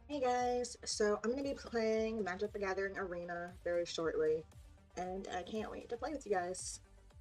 Hey guys, so I'm going to be playing Magic the Gathering Arena very shortly, and I can't wait to play with you guys.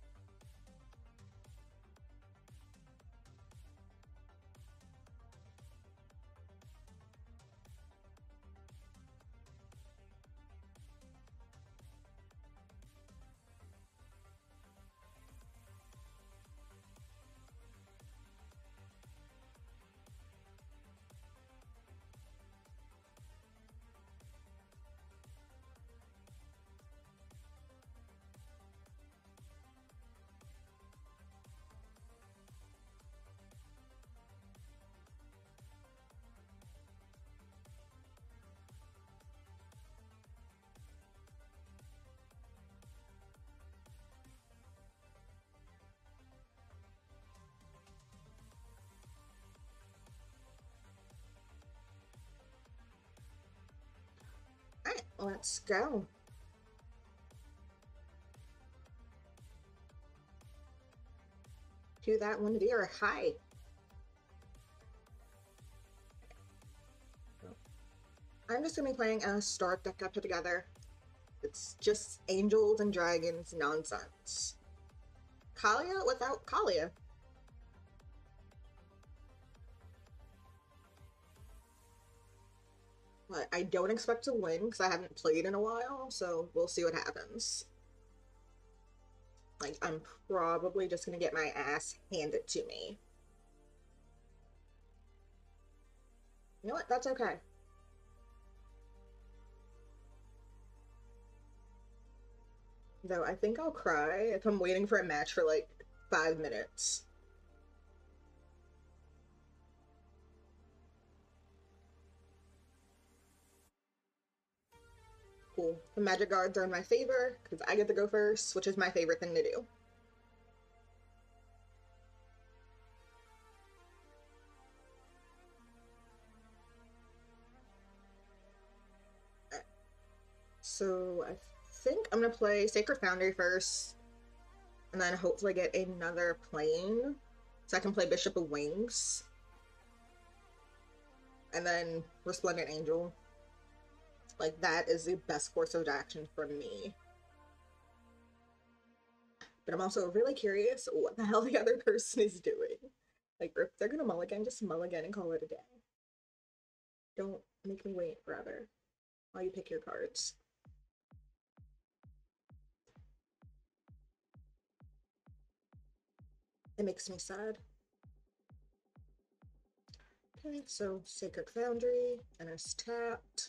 Alright, let's go. To that one deer, hi. I'm just going to be playing a Stark deck I put together. It's just angels and dragons nonsense. Kalia without Kalia. But I don't expect to win because I haven't played in a while, so we'll see what happens. Like, I'm probably just going to get my ass handed to me. You know what? That's okay. Though I think I'll cry if I'm waiting for a match for like 5 minutes. Cool. The magic guards are in my favor because I get to go first, which is my favorite thing to do. So I think I'm gonna play Sacred Foundry first, and then hopefully get another plane so I can play Bishop of Wings, and then Resplendent Angel. Like, that is the best course of action for me. But I'm also really curious what the hell the other person is doing. Like, if they're gonna mulligan, just mulligan and call it a day. Don't make me wait forever while you pick your cards. It makes me sad. Okay, so Sacred Foundry, and it's tapped.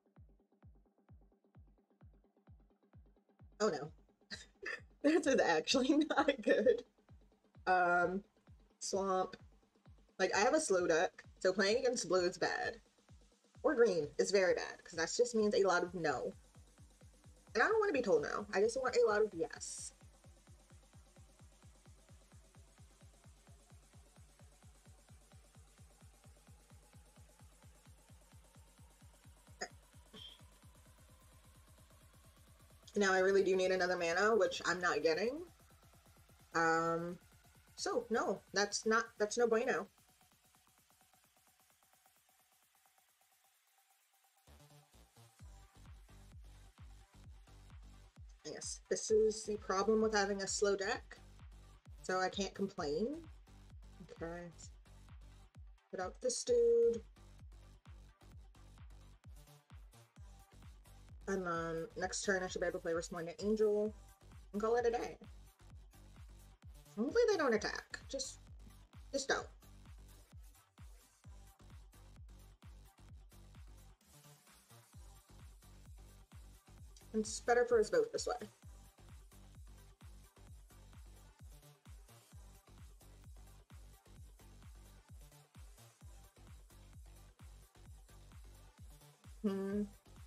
Oh no. That's actually not good. Um, Swamp. Like, I have a slow deck, so playing against blue is bad. Or green is very bad, because that just means a lot of no. And I don't want to be told no. I just want a lot of yes. Now I really do need another mana, which I'm not getting. Um, so no, that's no bueno. Yes, this is the problem with having a slow deck, so I can't complain. Okay, put out this dude. And then next turn I should be able to play Resplendent Angel and call it a day. Hopefully they don't attack. Just don't. It's better for us both this way. Hmm.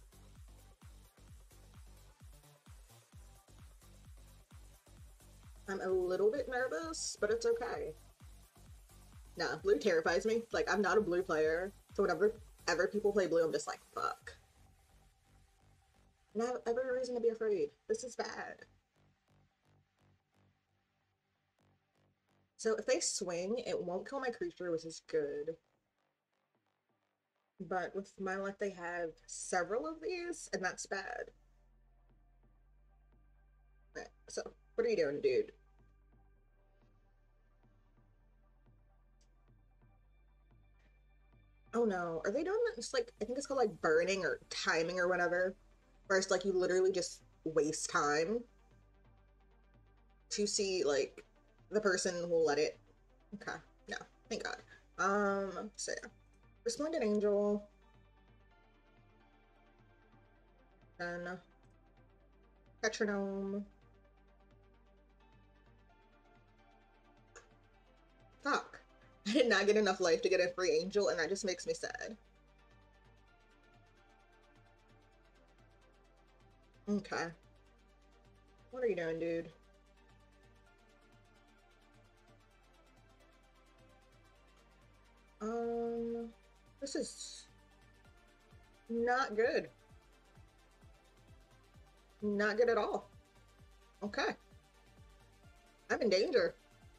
I'm a little bit nervous, but it's okay. Nah, blue terrifies me. Like, I'm not a blue player, so whenever people play blue, I'm just like, fuck. And I have every reason to be afraid. This is bad. So if they swing, it won't kill my creature, which is good. But with my luck, they have several of these, and that's bad. Alright, so what are you doing, dude? Oh no, are they doing this like I think it's called like burning or timing or whatever? Where it's like you literally just waste time to see like the person will let it. Okay, no, thank God. So yeah, Resplendent Angel, then Metronome. Fuck. I did not get enough life to get a free angel, and that just makes me sad. Okay. What are you doing, dude? Um, this is not good. Not good at all. Okay. I'm in danger.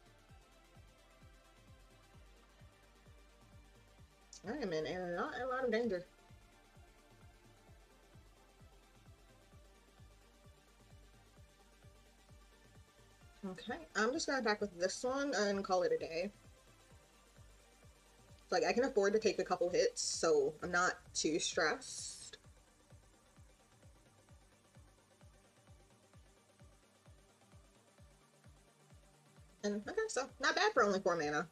I am in a lot of danger. Okay, I'm just gonna attack with this one and call it a day. Like, I can afford to take a couple hits, so I'm not too stressed. And, okay, so not bad for only 4 mana.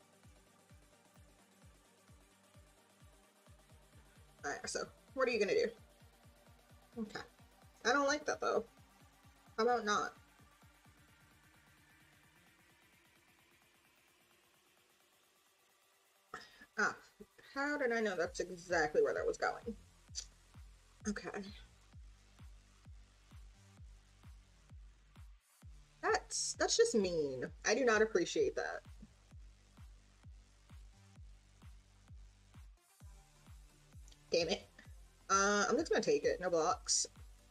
Alright, so what are you gonna do? Okay. I don't like that, though. How about not? Ah, how did I know that's exactly where that was going? Okay. That's just mean. I do not appreciate that. Damn it. I'm just gonna take it. No blocks.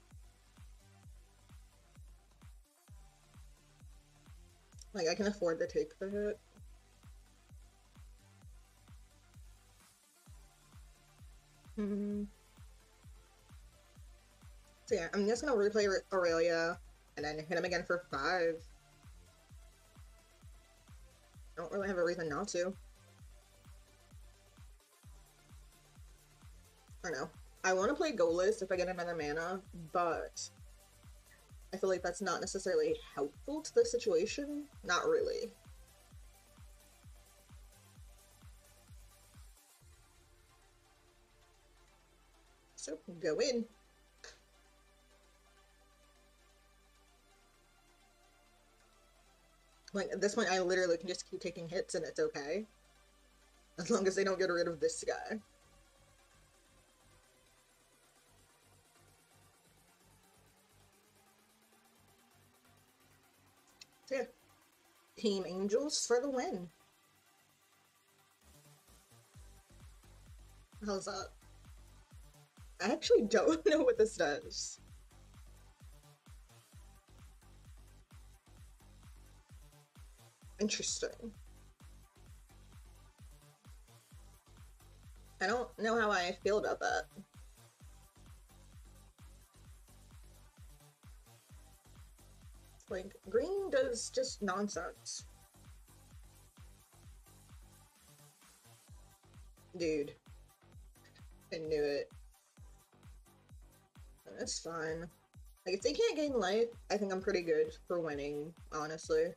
Like, I can afford to take the hit. Hmm. So yeah, I'm just gonna replay Aurelia and then hit him again for 5. I don't really have a reason not to. I don't know. I want to play Goalless if I get another mana, but I feel like that's not necessarily helpful to the situation. Not really. So go in. Like at this point, I literally can just keep taking hits and it's okay. As long as they don't get rid of this guy. So yeah. Team Angels for the win. How's that? I actually don't know what this does. Interesting. I don't know how I feel about that. Like, green does just nonsense. Dude, I knew it. That's fine. Like, if they can't gain life, I think I'm pretty good for winning, honestly.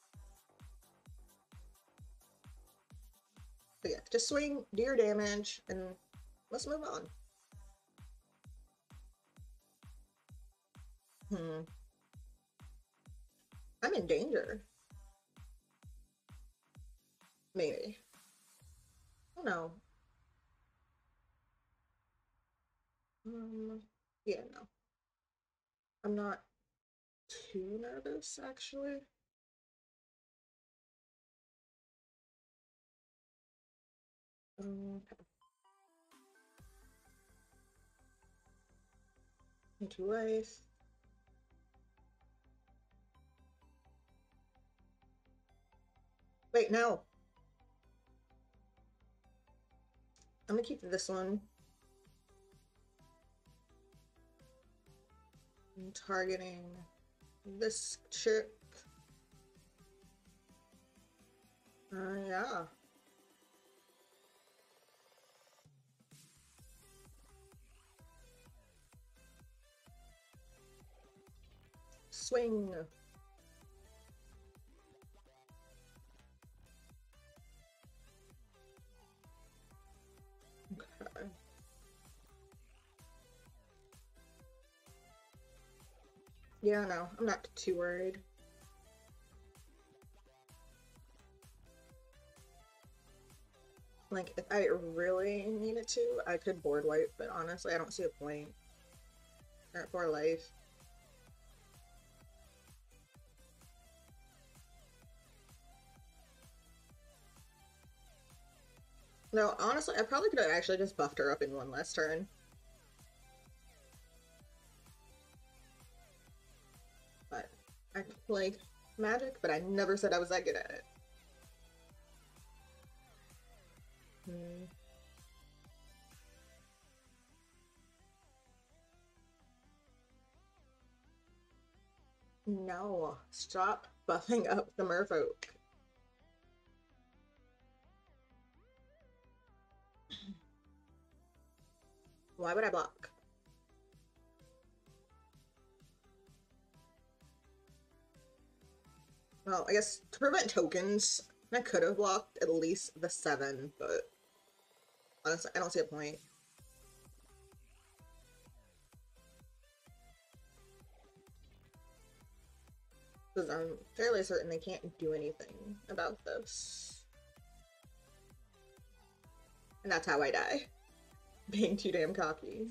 But yeah, just swing, do your damage, and let's move on. Hmm. I'm in danger. Maybe. Oh no. Yeah, no. I'm not too nervous, actually. Okay. Into life. Wait, no. I'm gonna keep this one. I'm targeting this chick. Yeah. Swing. Okay. Yeah, no, I'm not too worried. Like, if I really needed to, I could board wipe, but honestly, I don't see a point. They're at 4 life. No, honestly, I probably could have actually just buffed her up in one last turn. But I like Magic, but I never said I was that good at it. No, stop buffing up the merfolk. Why would I block? Well, I guess to prevent tokens, I could have blocked at least the 7, but honestly, I don't see a point. Because I'm fairly certain they can't do anything about this. And that's how I die. Being too damn cocky.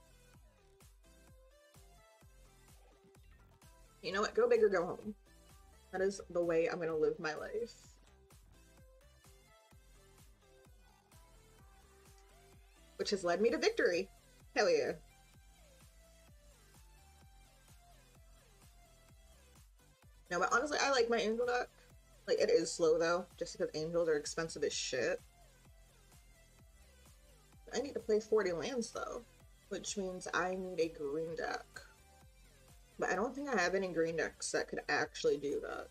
You know what? Go big or go home. That is the way I'm gonna live my life. Which has led me to victory. Hell yeah. No, but honestly, I like my angel deck. Like, it is slow though, just because angels are expensive as shit. I need to play 40 lands though, which means I need a green deck. But I don't think I have any green decks that could actually do that.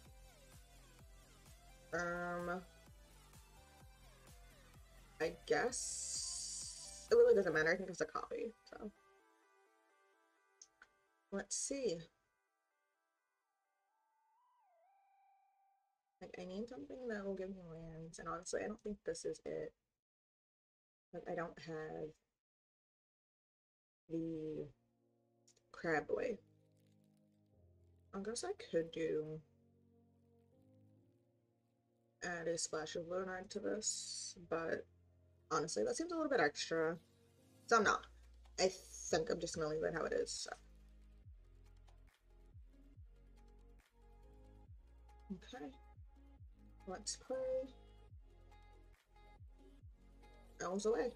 I guess it really doesn't matter. I think it's a copy, so let's see. Like, I need something that will give me lands, and honestly, I don't think this is it. Like, I don't have the crab boy. I guess I could do add a splash of Leonard to this, but honestly, that seems a little bit extra. So I'm not. I think I'm just gonna leave it how it is. So. Okay. Let's play Elves Away.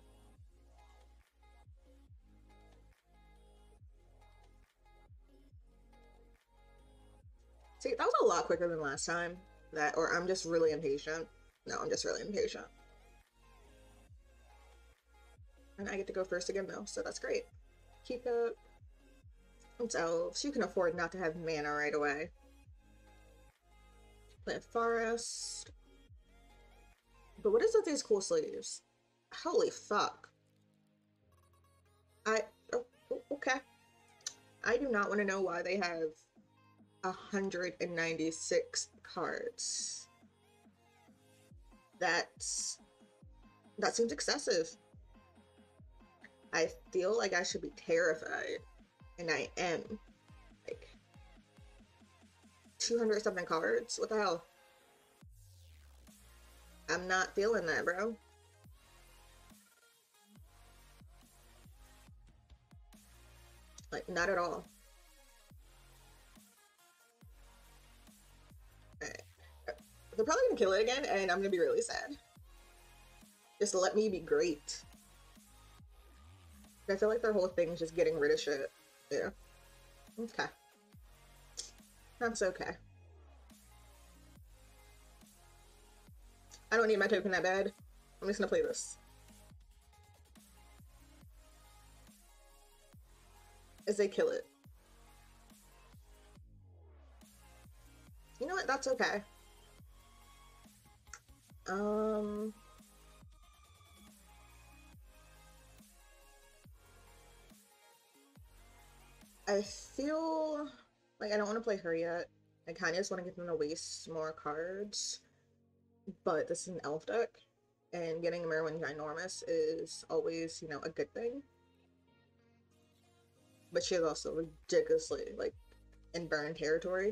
See, that was a lot quicker than last time. That, or I'm just really impatient. No, I'm just really impatient. And I get to go first again though, so that's great. Keep it. It's elves. You can afford not to have mana right away. Play a forest. But what is with these cool sleeves? Holy fuck. Okay. I do not want to know why they have 196 cards. That seems excessive. I feel like I should be terrified, and I am. Like 200 something cards? What the hell? I'm not feeling that, bro. Like, not at all. Right. They're probably gonna kill it again, and I'm gonna be really sad. Just let me be great. I feel like their whole thing is just getting rid of shit. Yeah. Okay. That's okay. I don't need my token that bad. I'm just gonna play this. is they kill it. You know what? That's okay. I feel like I don't want to play her yet. I kind of just want to get them to waste more cards. But this is an elf deck, and getting a Merwin Ginormous is always, you know, a good thing. But she is also ridiculously, like, in burn territory.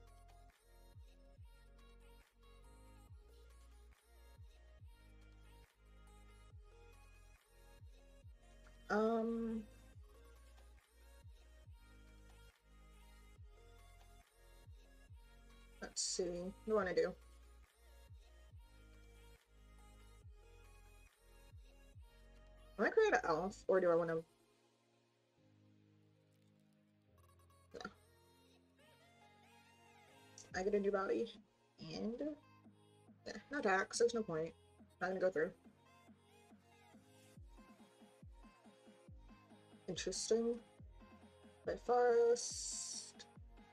Let's see. What do I want to do? I want to create an elf, or do I want to... No. I get a new body, and... yeah, no attacks, there's no point. Not gonna go through. Interesting. By Forest.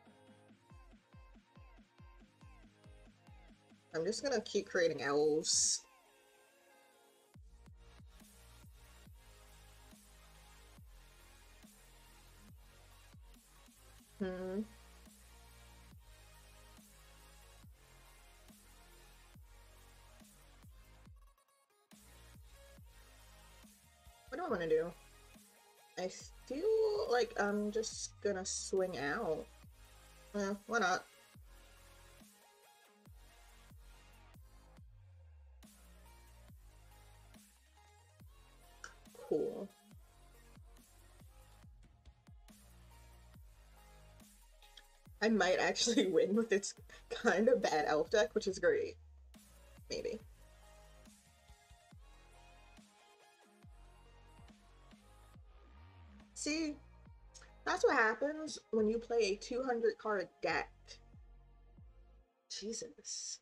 I'm just gonna keep creating elves. Hmm. What do I want to do? I feel like I'm just gonna swing out. Yeah, why not? Cool. I might actually win with its kind of bad elf deck, which is great. Maybe. See, that's what happens when you play a 200 card deck. Jesus.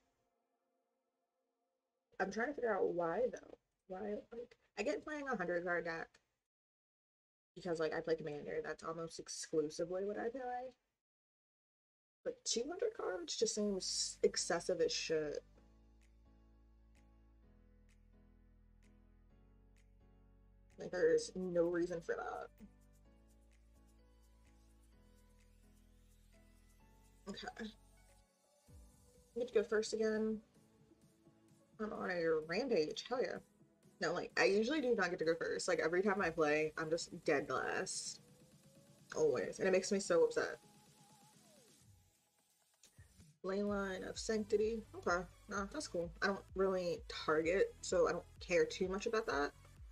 I'm trying to figure out why though. Why, like, I get playing a 100 card deck because, like, I play Commander. That's almost exclusively what I play. But 200 cards just seems excessive as shit. Like, there's no reason for that. Okay. I get to go first again. I'm on a rampage. Hell yeah. No, like, I usually do not get to go first. Like, every time I play, I'm just dead last. Always. And it makes me so upset. Leyline of Sanctity. Okay. No, that's cool. I don't really target, so I don't care too much about that.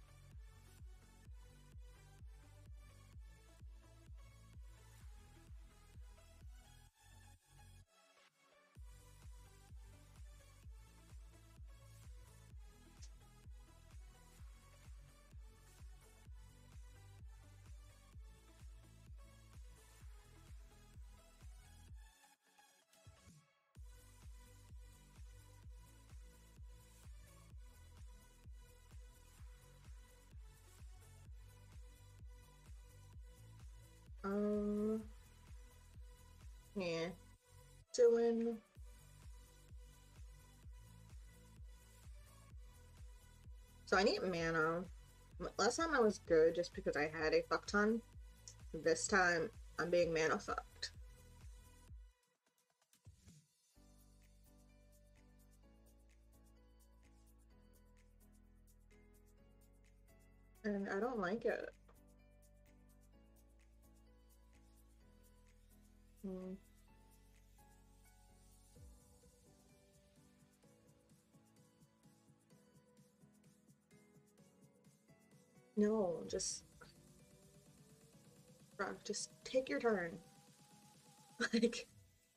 Um, yeah. Dylan. So I need mana. Last time I was good just because I had a fuck ton. This time, I'm being mana fucked. And I don't like it. Hmm. No, just... bruh, just take your turn. Like...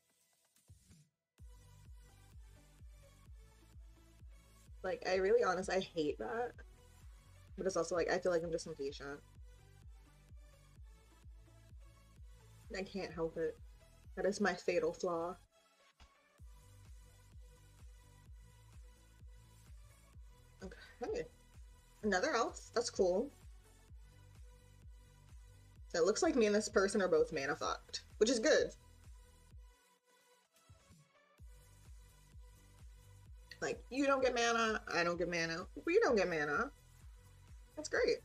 Like, I really, honestly, I hate that. But it's also like, I feel like I'm just impatient. I can't help it. That is my fatal flaw. Okay. Another elf. That's cool. It looks like me and this person are both mana fucked, which is good. Like, you don't get mana, I don't get mana, we don't get mana. That's great.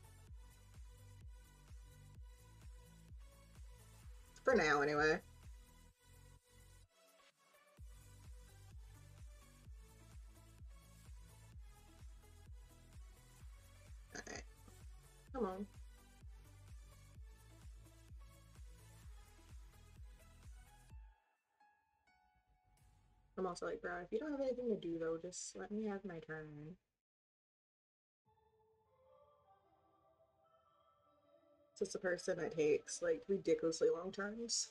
For now, anyway. Alright. Come on. I'm also like, bro, if you don't have anything to do, though, just let me have my turn. It's just a person that takes, like, ridiculously long turns.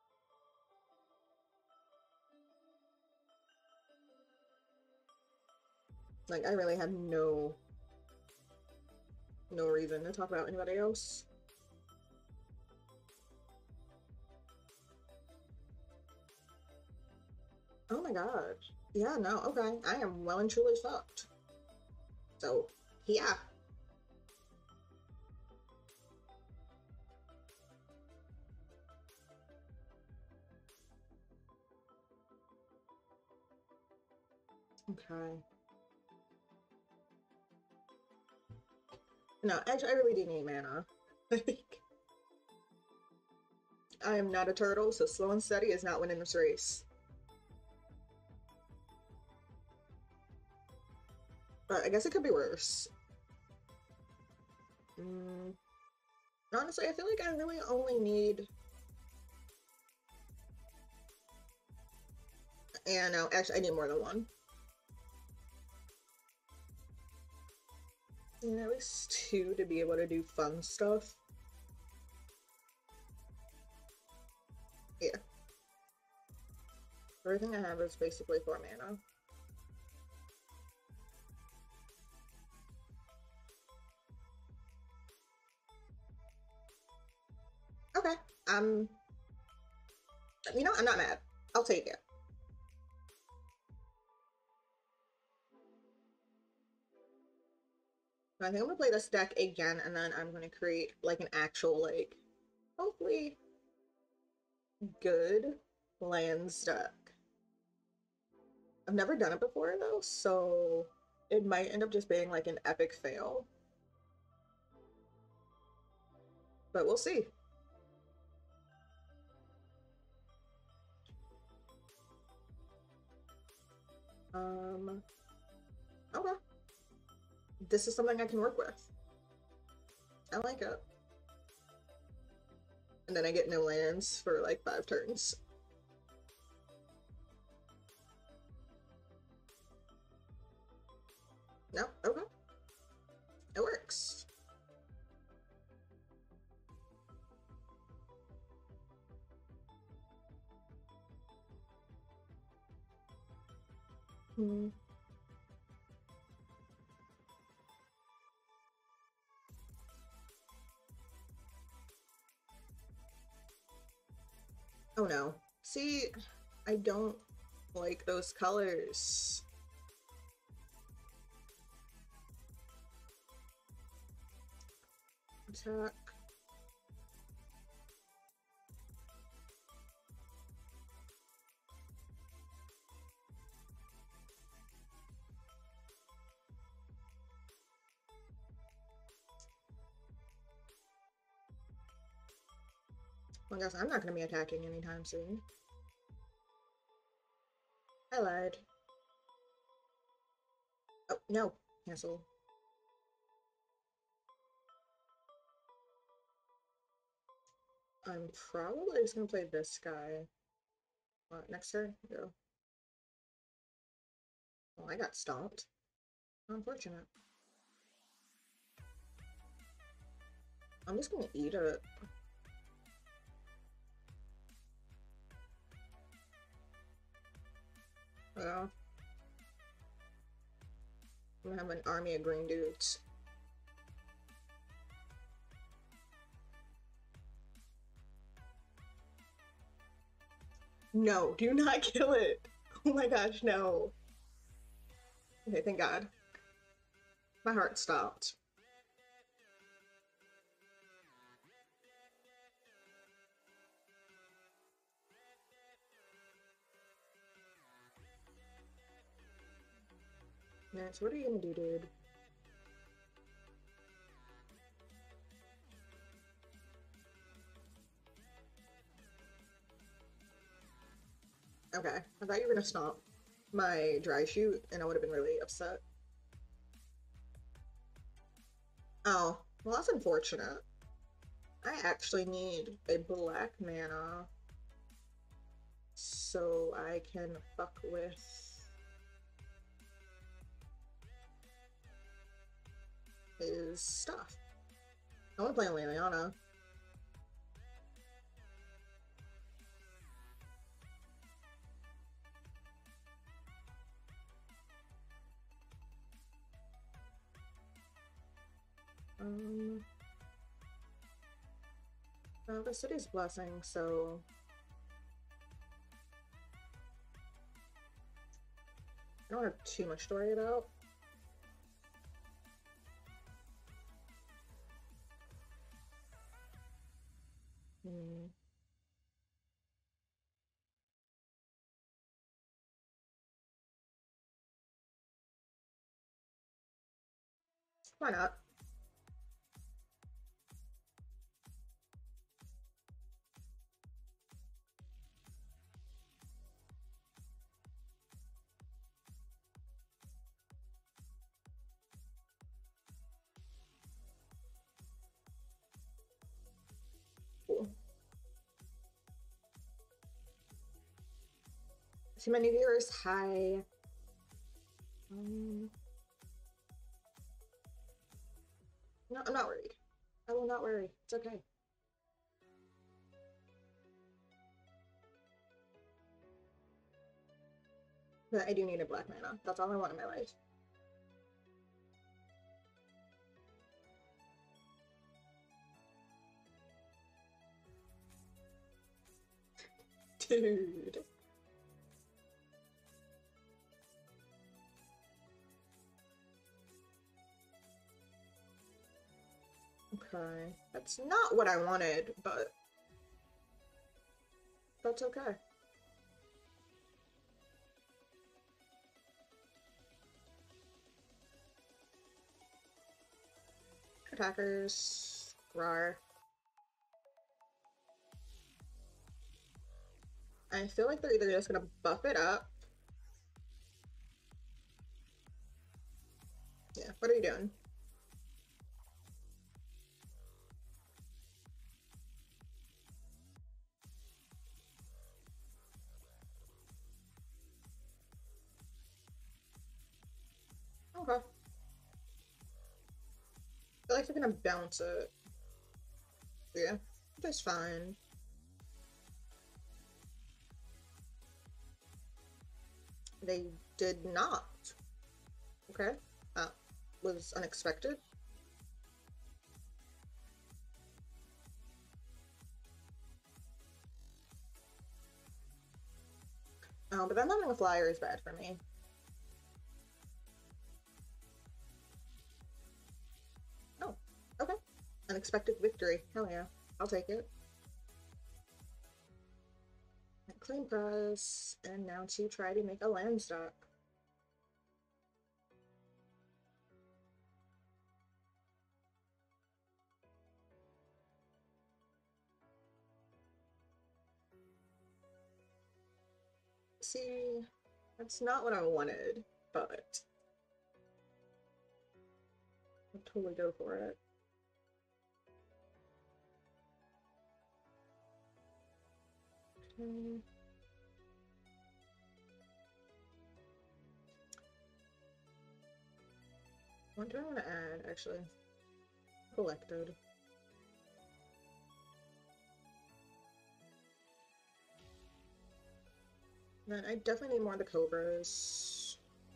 Like, I really have no reason to talk about anybody else. Oh my god. Yeah, no, okay. I am well and truly fucked. So, yeah. Okay. No, actually, I really do need mana. I am not a turtle, so slow and steady is not winning this race. But I guess it could be worse. Honestly, I feel like I really only need... Yeah, no, actually, I need more than one. And at least two to be able to do fun stuff. Yeah. Everything I have is basically 4 mana. Okay. You know, I'm not mad. I'll take it. I think I'm gonna play this deck again, and then I'm gonna create like an actual, like, hopefully good lands deck. I've never done it before though, so it might end up just being like an epic fail. But we'll see. Okay. This is something I can work with. I like it. And then I get no lands for like 5 turns. No? Okay. It works. Oh no. See, I don't like those colors. Attack. Well, I guess I'm not going to be attacking anytime soon. I lied. Oh, no. Cancel. I'm probably just going to play this guy. What, next turn? Go. Well, I got stomped. Unfortunate. I'm just going to eat it. Yeah. I'm gonna have an army of green dudes. No, do not kill it. Oh my gosh, no. Okay, thank God. My heart stopped. Nice. What are you gonna do, dude? Okay, I thought you were gonna stomp my dry shoot, and I would have been really upset. Oh, well, that's unfortunate. I actually need a black mana so I can fuck with his stuff. I want to play Liliana. The city's blessing, so I don't have too much to worry about. Why not? Cool. See my new viewers. Hi. No, I'm not worried. I will not worry. It's okay. But I do need a black mana. That's all I want in my life. Dude. Okay. That's not what I wanted, but that's okay. Attackers. Rar. I feel like they're either just gonna buff it up. Yeah, what are you doing? Okay. I feel like they're gonna bounce it. Yeah, that's fine. They did not. Okay. That was unexpected. But them having a flyer is bad for me. Oh, okay. Unexpected victory. Hell yeah. I'll take it. Clean press, and now to try to make a land stock. See, that's not what I wanted, but I'll totally go for it. Okay. What do I want to add, actually? Collected. Then I definitely need more of the Cobras.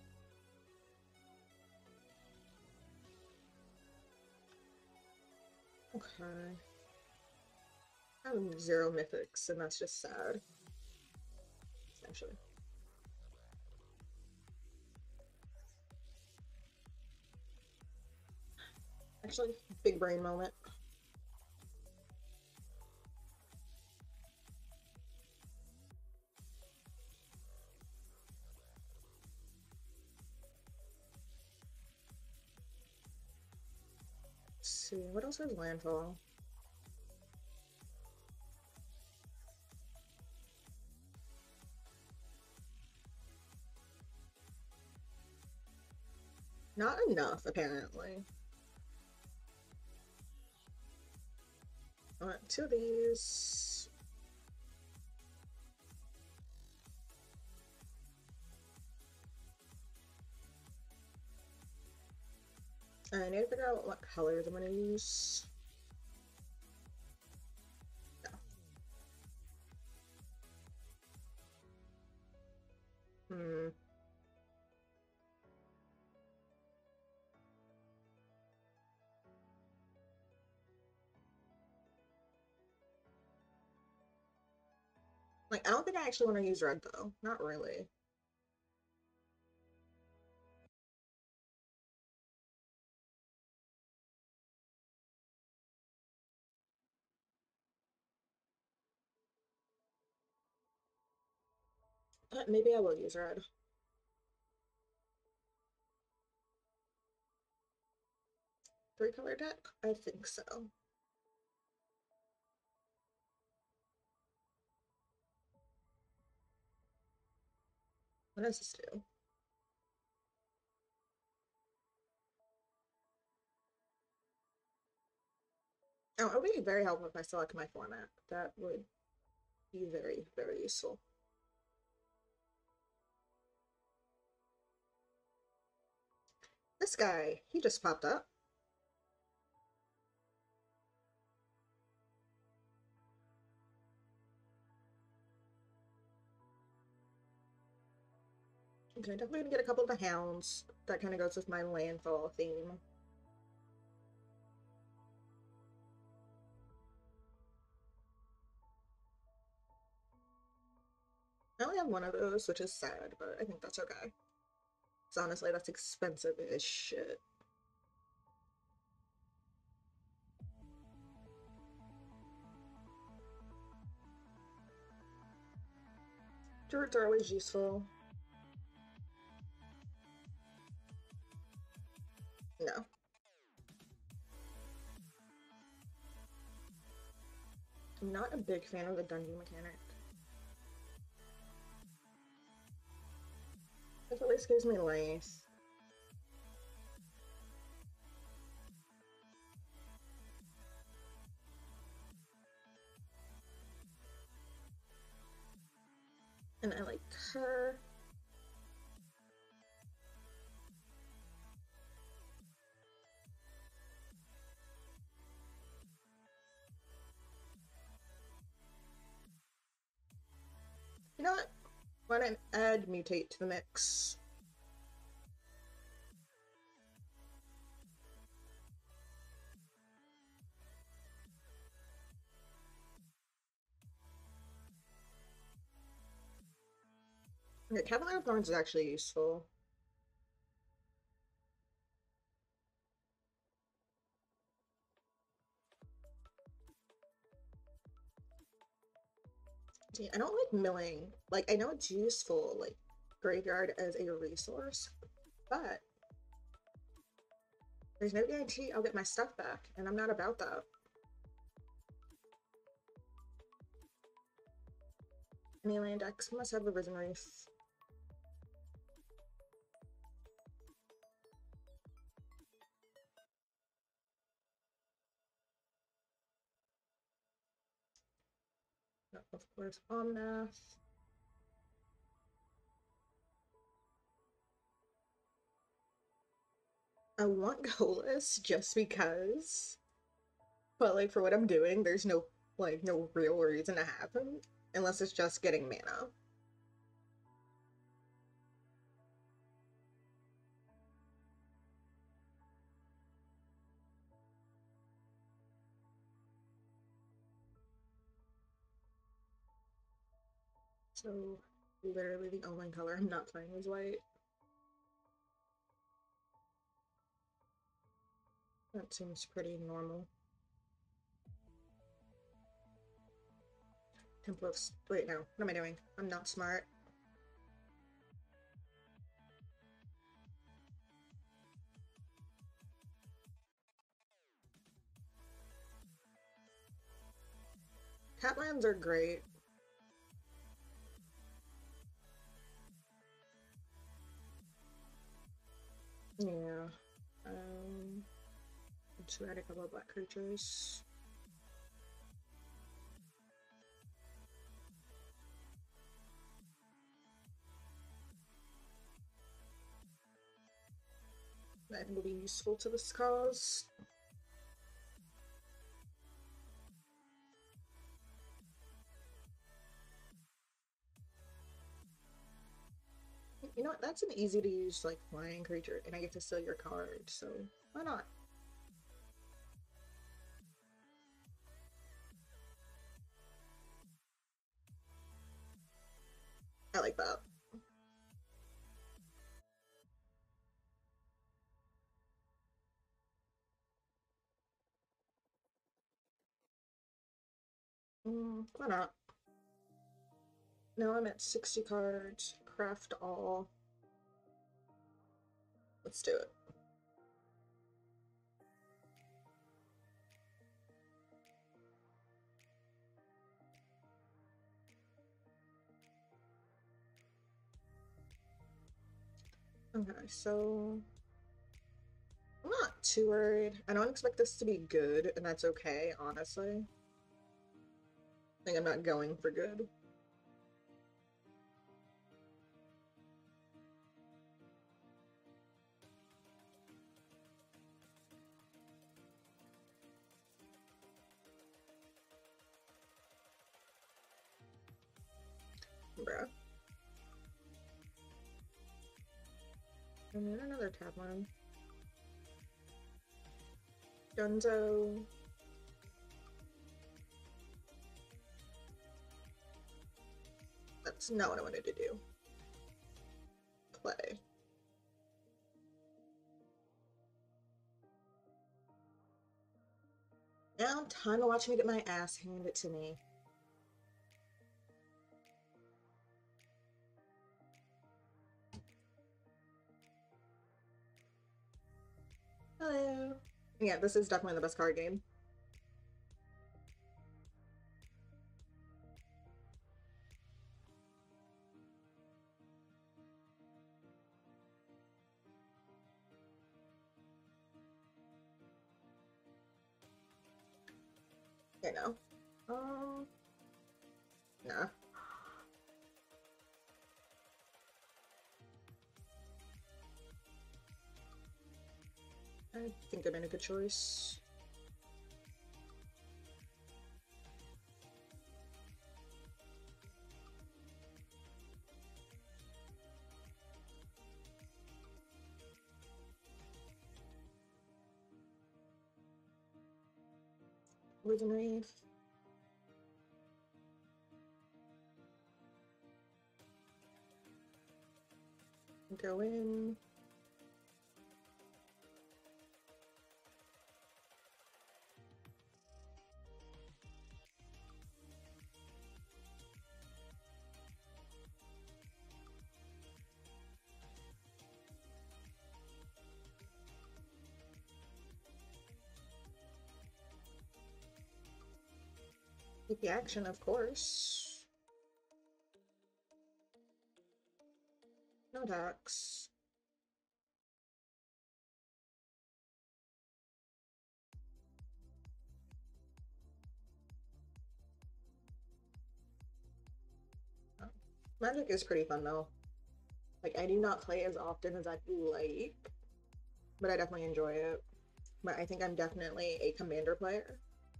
Okay. I have 0 mythics, and that's just sad. Essentially. Actually, big brain moment. see, what else has landfall? Not enough, apparently. I want 2 of these. I need to figure out what colors I'm gonna use. No. Like, I don't think I actually want to use red, though. Not really. But maybe I will use red. 3-color deck? I think so. What does this do? Oh, it would be very helpful if I select my format. That would be very, very useful. This guy, he just popped up. Okay, definitely gonna get a couple of the hounds. That kind of goes with my landfall theme. I only have one of those, which is sad, but I think that's okay. So honestly, that's expensive as shit. Druids are always useful. No. I'm not a big fan of the dungeon mechanic. It at least gives me life. And I like her. You know what? Why don't I add mutate to the mix? Okay, Caephyr of Thorns is actually useful. See, I don't like milling. Like, I know it's useful, like, graveyard as a resource, but there's no guarantee I'll get my stuff back, and I'm not about that. Any land decks must have a Risen Wraith. No, of course, Omnath. I want Golas just because, but like for what I'm doing, there's no no real reason to have him unless it's just getting mana. So literally the only color I'm not playing is white. That seems pretty normal. Temple of... Wait, no. What am I doing? I'm not smart. Taplands are great. Yeah. Let's write a couple of black creatures. I think will be useful to this cause. You know what? That's an easy to use like flying creature, and I get to steal your card, so why not? I like that. Why not? Now I'm at 60 cards. Craft all. Let's do it. Okay, so I'm not too worried. I don't expect this to be good, and that's okay, honestly. I think I'm not going for good. Bruh. And then another Tapland. Dunzo. That's not what I wanted to do. Play. Now, time to watch me get my ass handed to me. Hello. Yeah, this is definitely the best card game. I know. Nah. I think I made a good choice. Rhythm Reef. Go in. Take the action, of course. No attacks. Magic is pretty fun though. Like, I do not play as often as I'd like, but I definitely enjoy it. But I think I'm definitely a commander player.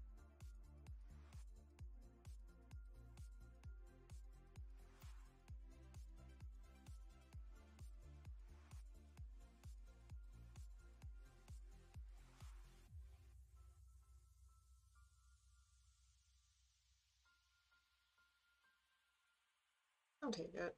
I'll take it.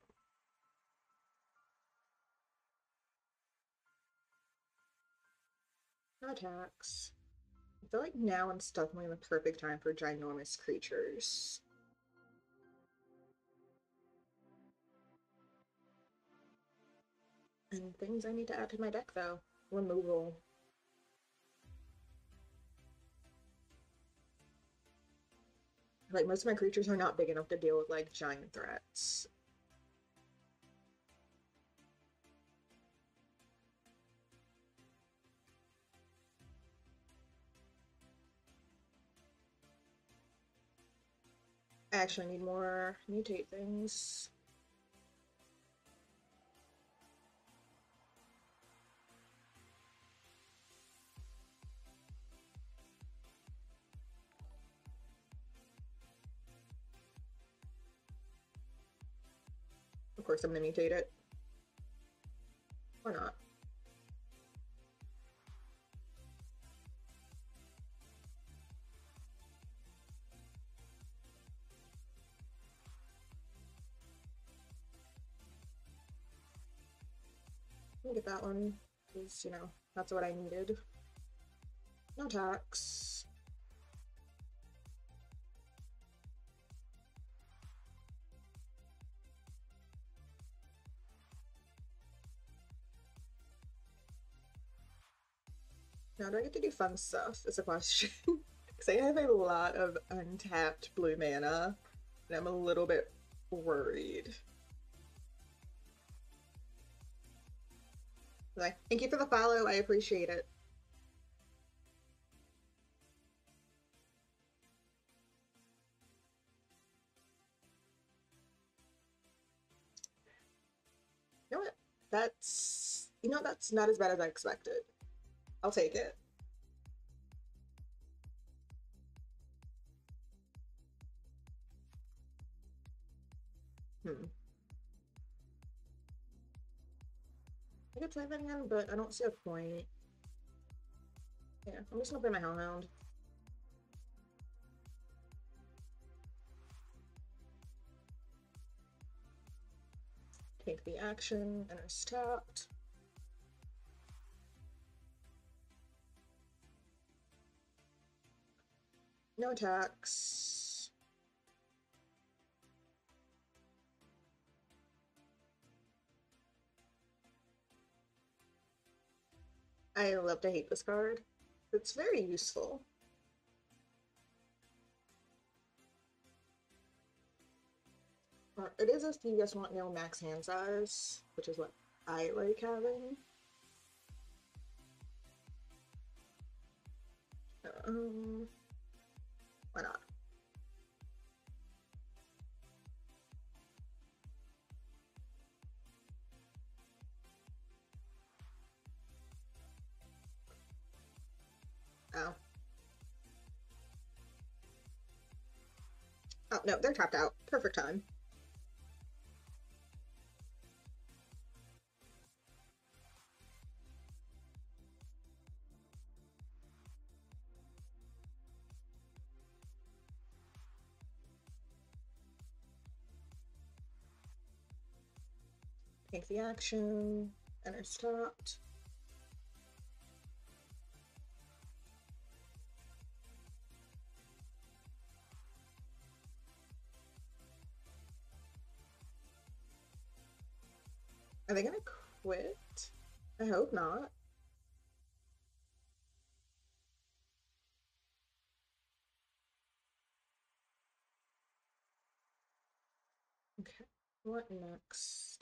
No attacks. I feel like now it's definitely the perfect time for ginormous creatures. And things I need to add to my deck though. Removal. Like, most of my creatures are not big enough to deal with, like, giant threats. I actually need more mutate things. Of course, I'm gonna mutate it. Or not. Let me get that one, because, you know, that's what I needed. No tax. Now, do I get to do fun stuff? Is a question. Because I have a lot of untapped blue mana, and I'm a little bit worried. Like, thank you for the follow, I appreciate it. You know what? That's not as bad as I expected. I'll take it. I could play that again, but I don't see a point. Yeah, I'm just gonna play my Hellhound. Take the action, and it's tapped. No attacks. I love to hate this card. It's very useful. It is if you guys want max hand size, which is what I like having. Why not? Oh. Oh, no, they're tapped out. Perfect time. Take the action, and it's tapped. Are they gonna quit? I hope not. Okay, what next?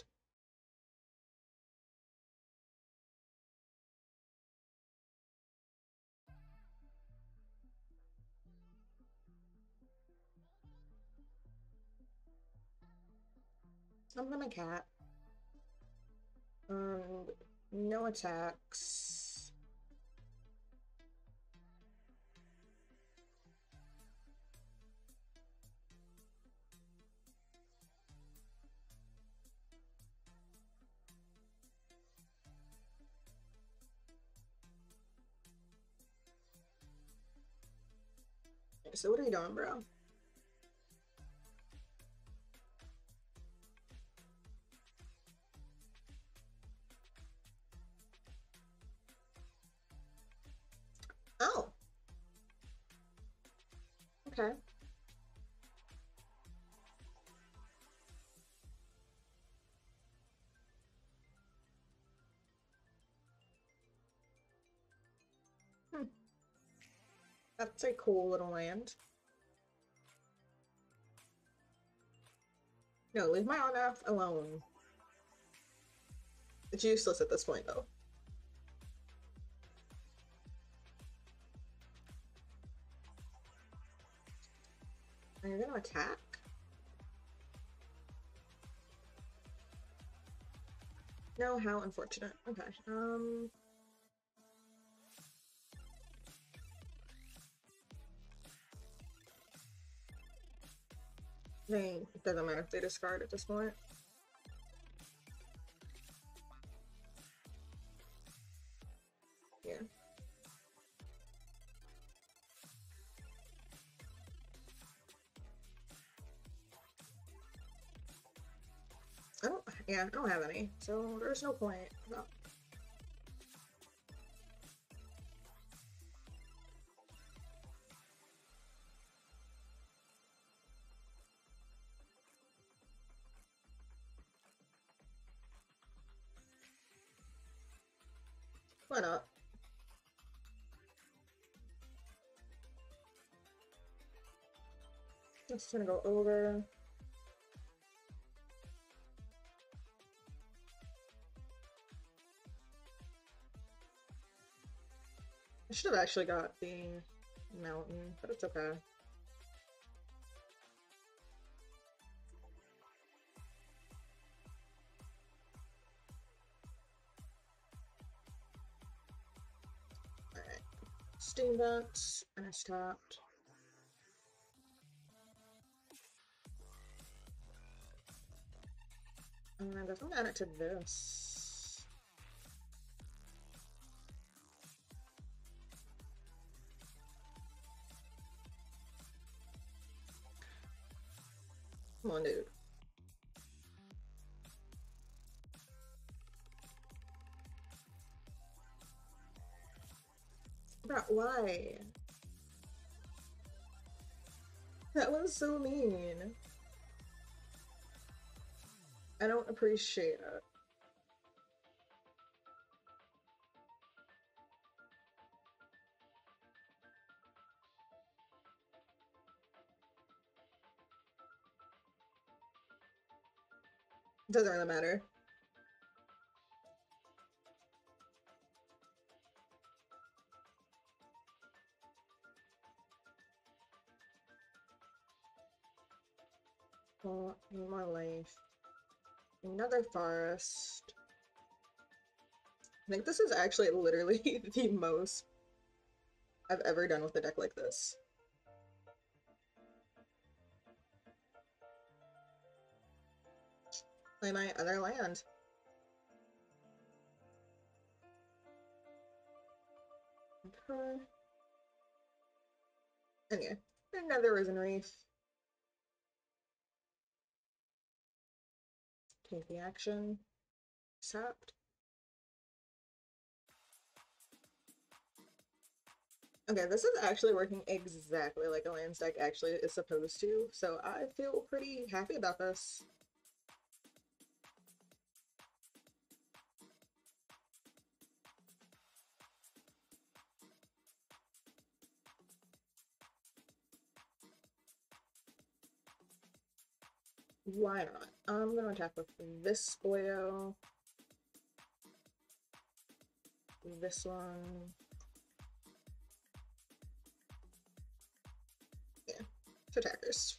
I'm gonna cat. No attacks. So what are you doing, bro? Oh. Okay. That's a cool little land. No, leave my on-off alone. It's useless at this point, though. Are you gonna attack? No, how unfortunate. Okay, it doesn't matter if they discard at this point. Yeah. I don't have any, so there's no point. No. Why not? Just gonna go over. I should have actually got the mountain, but it's okay. Alright. Steam vents, and it's tapped. And I'm definitely add it to this. Come on, dude. Bro, why? That was so mean. I don't appreciate it. Doesn't really matter. Oh, my life. Another forest. I think this is actually literally the most I've ever done with a deck like this. Play my other land. Okay. And yeah, another Risen Reef. Take the action. Accept. Okay, this is actually working exactly like a lands deck actually is supposed to, so I feel pretty happy about this. Why not? I'm gonna attack with this Boyo. This one. Yeah, it's attackers.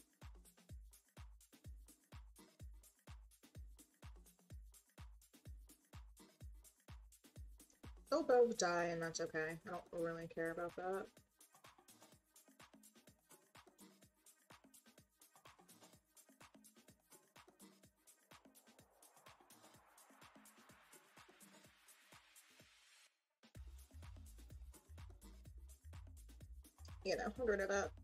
They'll both die, and that's okay. I don't really care about that. You know, I'm rid of that.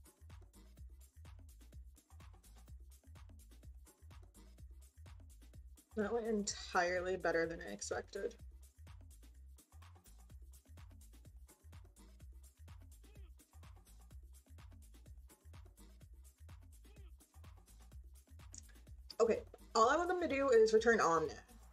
That went entirely better than I expected. Okay, all I want them to do is return Omna.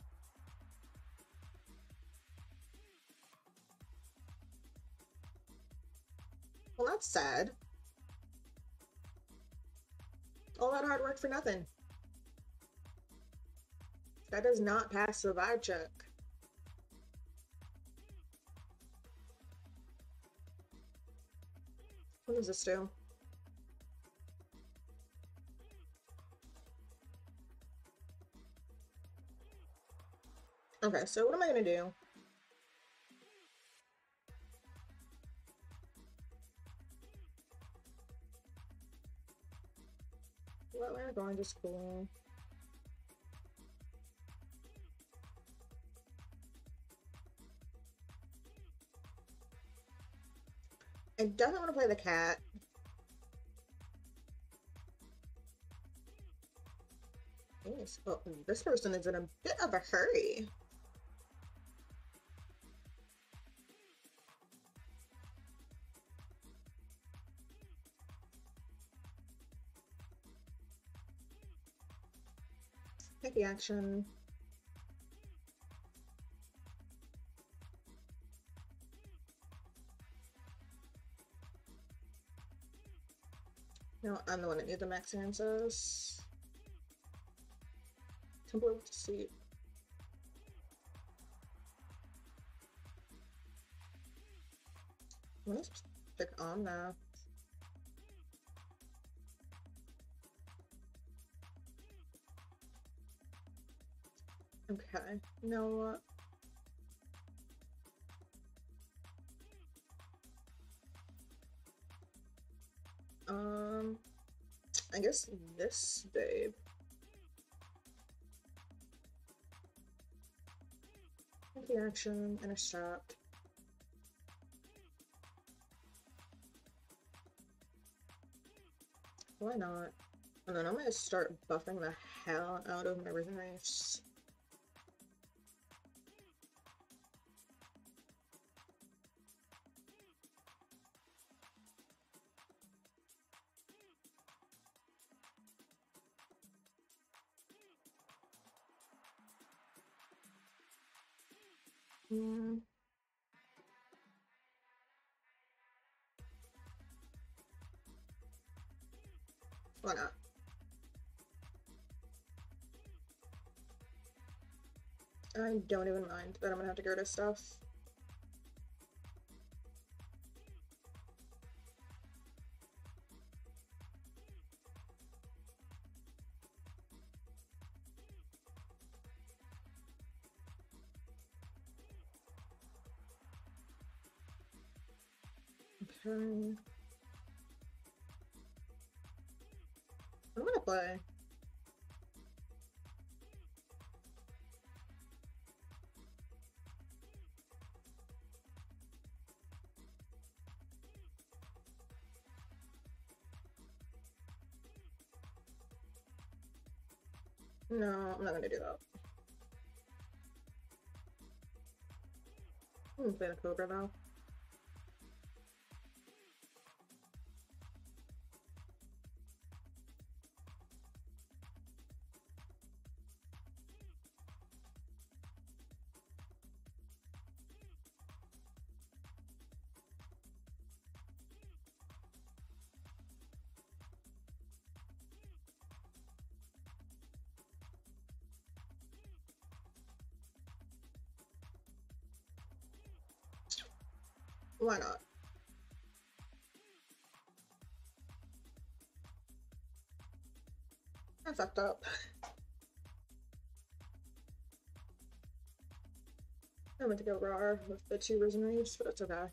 Well, that's sad. All that hard work for nothing. That does not pass the vibe check. What does this do? Okay, so what am I gonna do? What we're going to school. I definitely want to play the cat. Yes. Oh, this person is in a bit of a hurry. Take the action. No, I'm the one that needs the max answers. Temple of Deceit. Let's pick on that. Okay, you know what? I guess this babe. Take the action, intercept. Why not? And then I'm gonna start buffing the hell out of my reserves. Why not? I don't even mind that I'm gonna have to go to stuff. Okay. What am I gonna play? No, I'm not gonna do that. I'm gonna play the Cobra though. Why not? I fucked up. I meant to go raw with the 2 Risen Reefs, but it's okay.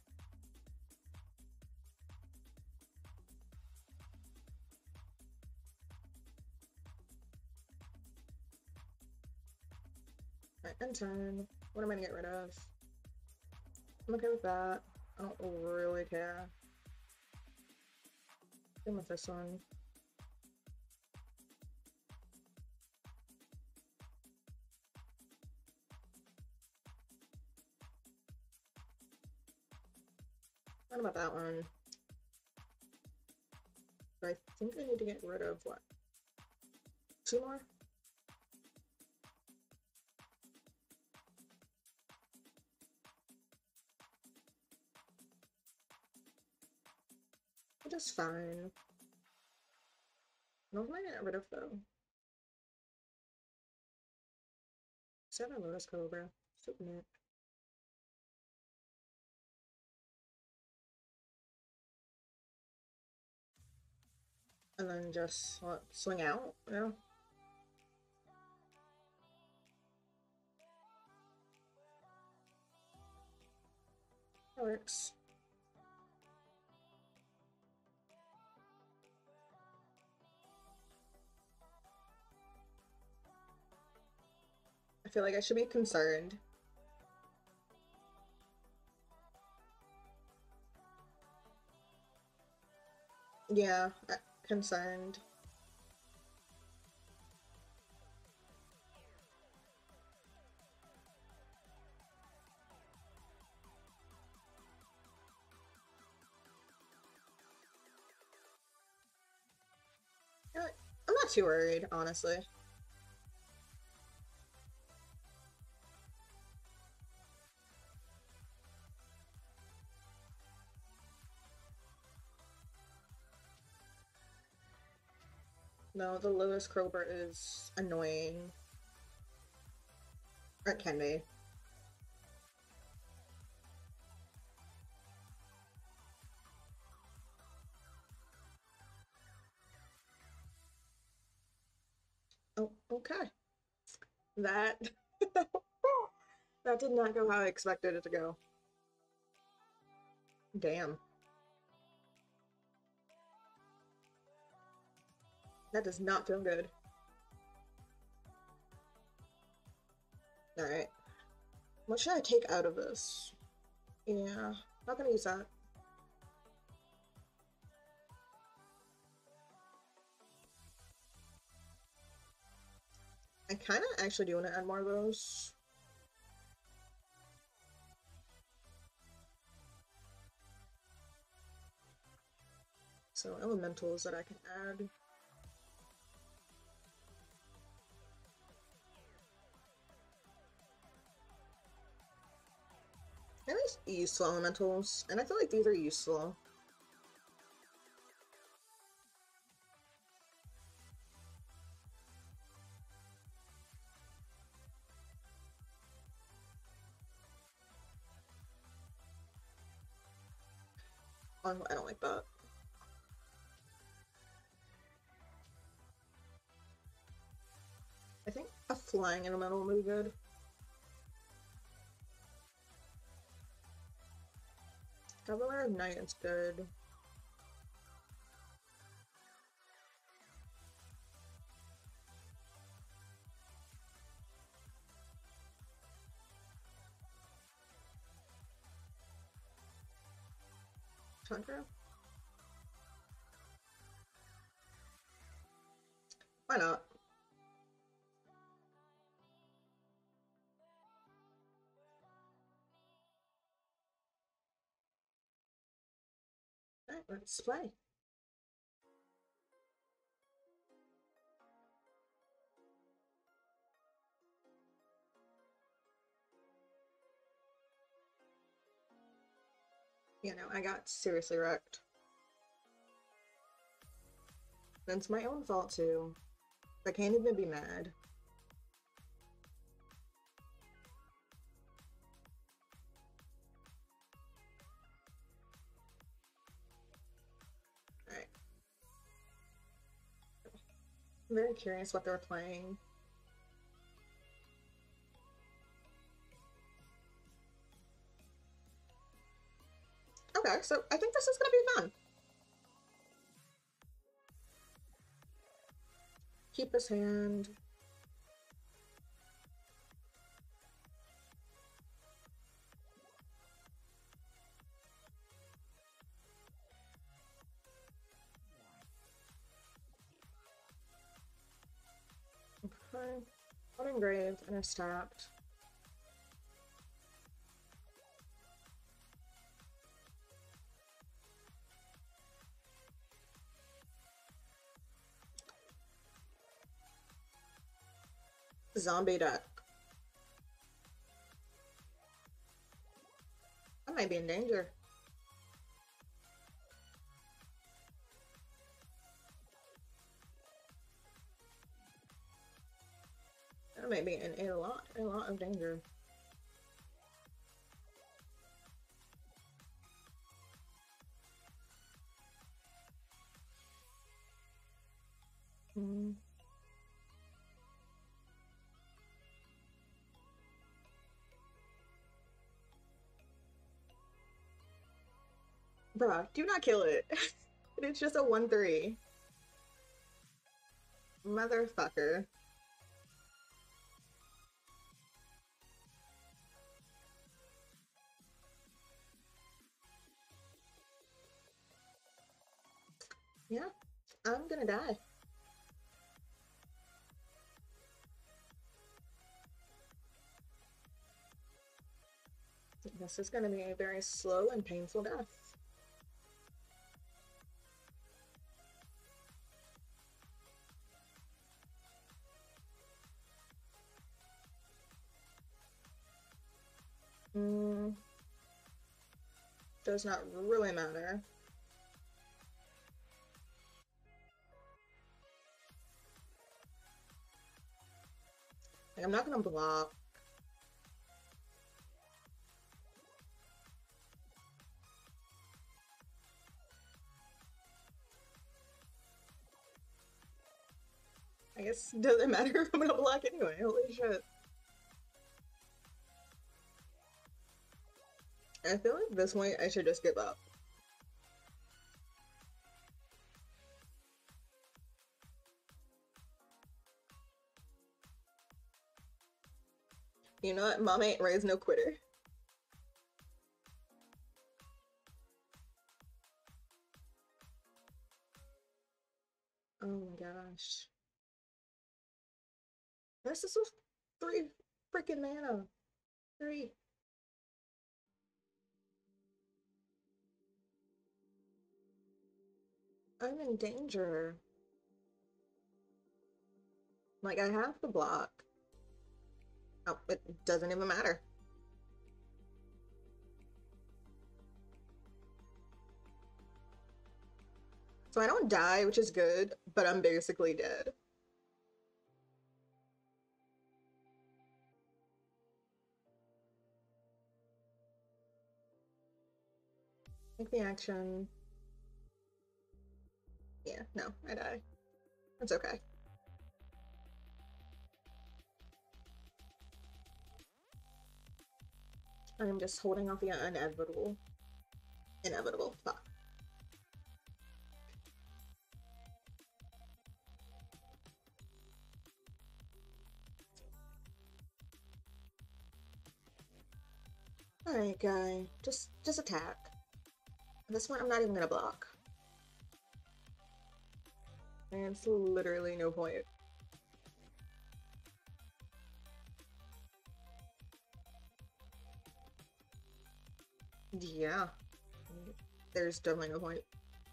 Alright, end turn. What am I gonna get rid of? I'm okay with that. I don't really care. Same with this one. What about that one? But I think I need to get rid of what? 2 more? Which is fine. What am I getting rid of though? 7 Lotus Cobra. Super neat. And then just swing out, yeah. That works. I feel like I should be concerned. Yeah, concerned. I'm not too worried, honestly. No, the Lewis Crober is annoying. Or it can be. Oh, okay. That that did not go how I expected it to go. Damn. That does not feel good. Alright. What should I take out of this? Yeah, not gonna use that. I kind of actually do want to add more of those. So elementals that I can add. At least useful elementals, and I feel like these are useful. Oh, I don't like that. I think a flying elemental would be good. Cavalier of Night is good. Contra? Why not? Alright, let's play. You know, I got seriously wrecked. That's my own fault too. I can't even be mad. Alright. I'm very curious what they're playing. Okay, so I think this is gonna be fun. Keep his hand. Okay. Unengraved and it's tapped. Zombie deck. I might be in danger. That might be in a lot of danger. Hmm. Bruh, do not kill it. It's just a 1/3. Motherfucker. Yeah, I'm gonna die. This is gonna be a very slow and painful death. Does not really matter. Like, I'm not gonna block. I guess it doesn't matter if I'm gonna block anyway. Holy shit. I feel like this point I should just give up. You know what? Mom ain't raised no quitter. Oh my gosh. This is 3 freaking mana. 3. I'm in danger. Like, I have to block. Oh, it doesn't even matter. So I don't die, which is good, but I'm basically dead. Make the action. Yeah, no, I die. It's okay. I'm just holding off the inevitable. Inevitable. Fuck. Alright, guy. Just attack. At this point, I'm not even gonna block. There's literally no point. Yeah. There's definitely no point.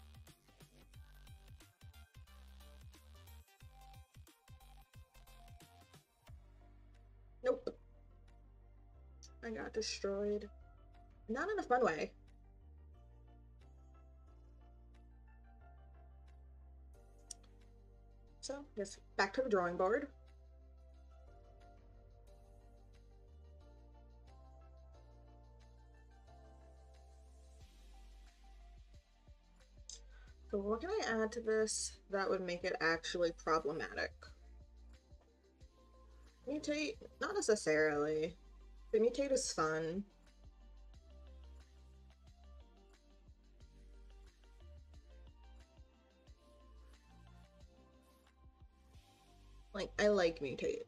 Nope. I got destroyed. Not in a fun way. So, just back to the drawing board. So what can I add to this that would make it actually problematic? Mutate? Not necessarily. But mutate is fun. Like, I like mutate.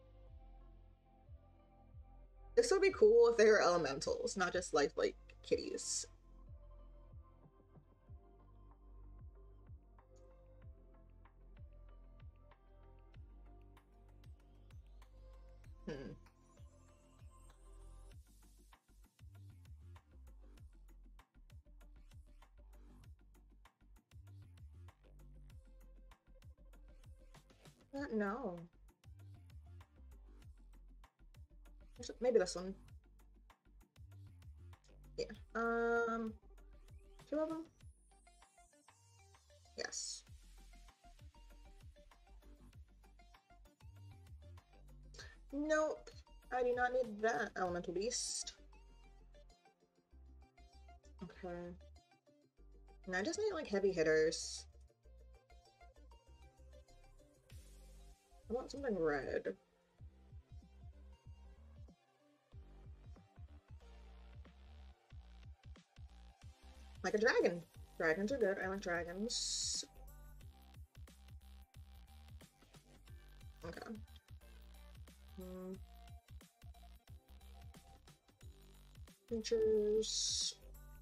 This would be cool if they were elementals, not just lifelike kitties. Hmm. No. Maybe this one. Yeah. 2 of them? Yes. Nope. I do not need that elemental beast. Okay. And I just need like heavy hitters. I want something red. Like a dragon. Dragons are good. I like dragons. Okay. Creatures.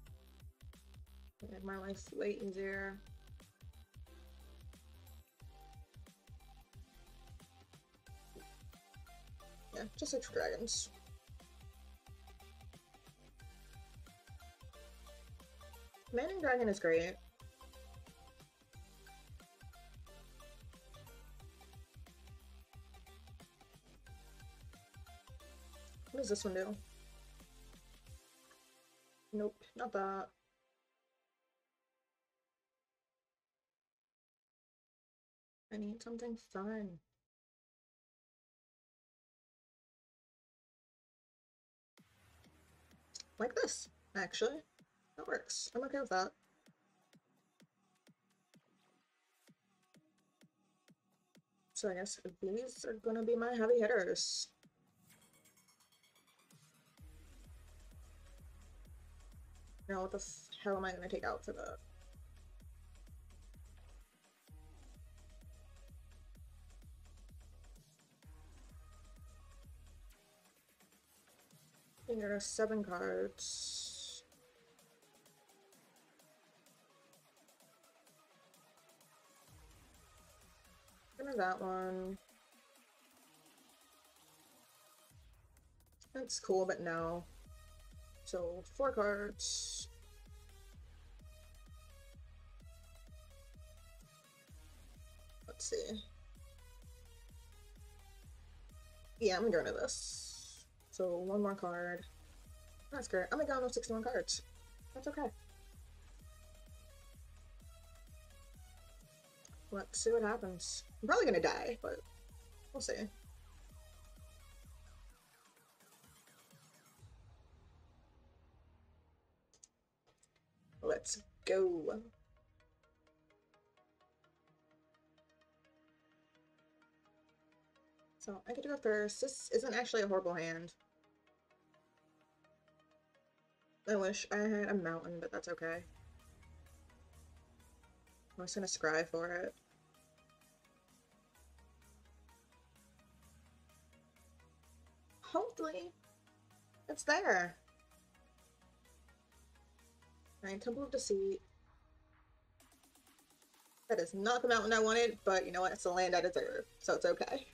Make my life way easier. Yeah, just 6 dragons. Manning Dragon is great. What does this one do? Nope, not that. I need something fun. Like this, actually. That works. I'm okay with that. So I guess these are gonna be my heavy hitters. Now what the hell am I gonna take out for that? I think there are 7 cards. Give me that one. That's cool, but no. So 4 cards. Let's see. Yeah, I'm gonna get rid of this. So 1 more card. That's great. I'm gonna go with 61 cards. That's okay. Let's see what happens. I'm probably gonna die, but we'll see. Let's go. So I get to go first. This isn't actually a horrible hand. I wish I had a mountain, but that's okay. I'm just gonna scry for it. Hopefully, it's there. Alright, Temple of Deceit. That is not the mountain I wanted, but you know what? It's the land I deserve, so it's okay.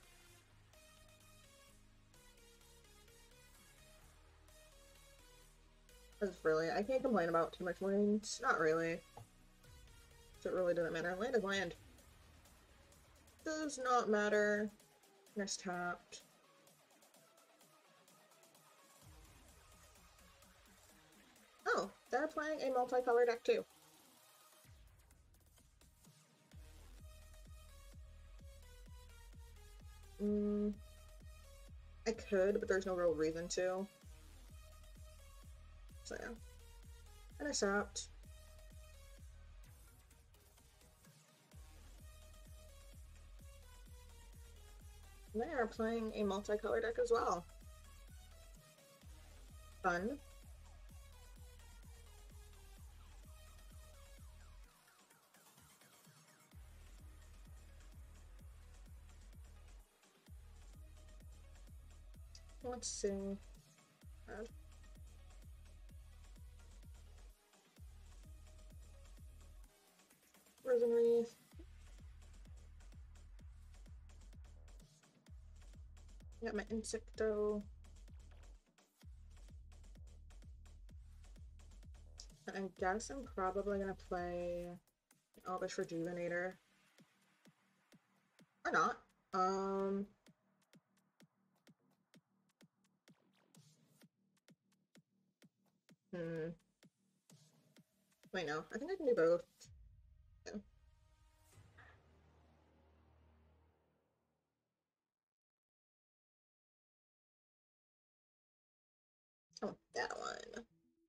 I can't complain about too much land. Not really. So it really doesn't matter. Land is land. Does not matter. Next tapped. Oh, they're playing a multicolor deck too. I could, but there's no real reason to. So yeah. And I stopped. They are playing a multicolor deck as well. Fun. Let's see. Risen Wreath. Got my Insecto. And I guess I'm probably gonna play Elvish Rejuvenator. Or not. Wait, no. I think I can do both. Yeah. Oh, that one.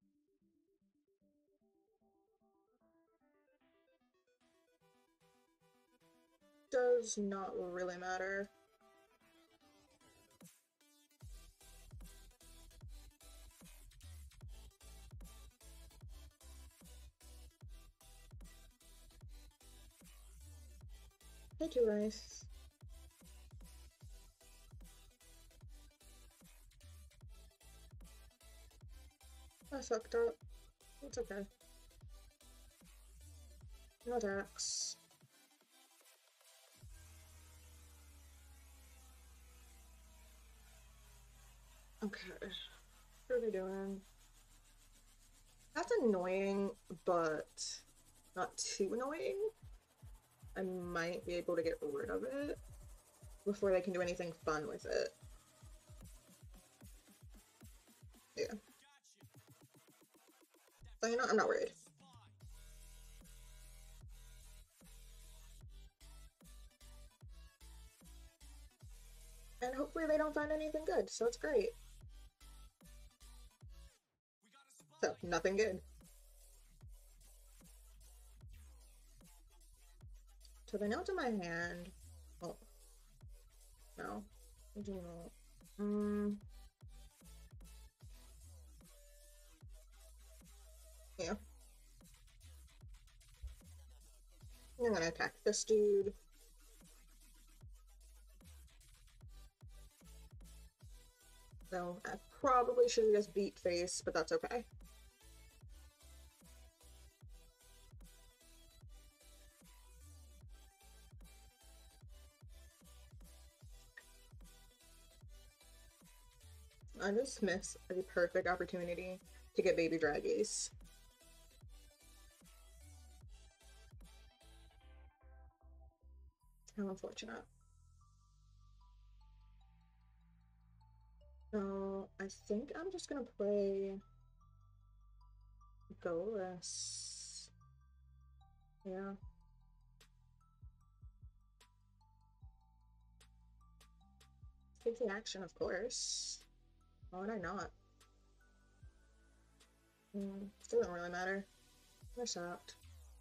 Does not really matter. Hey, Two Rice. I fucked up. It's okay. No attacks. Okay. What are they doing? That's annoying, but not too annoying. I might be able to get rid of it before they can do anything fun with it. Yeah. So, you know, I'm not worried. And hopefully they don't find anything good, so it's great. So, nothing good. So they know it's in my hand. Oh. No. I do not. Yeah. I'm gonna attack this dude. So I probably should have just beat face, but that's okay. I just missed the perfect opportunity to get baby draggies. How unfortunate. So I think I'm just gonna play Goalless. Yeah. Take the action, of course. Why would I not? Still doesn't really matter. We're shocked.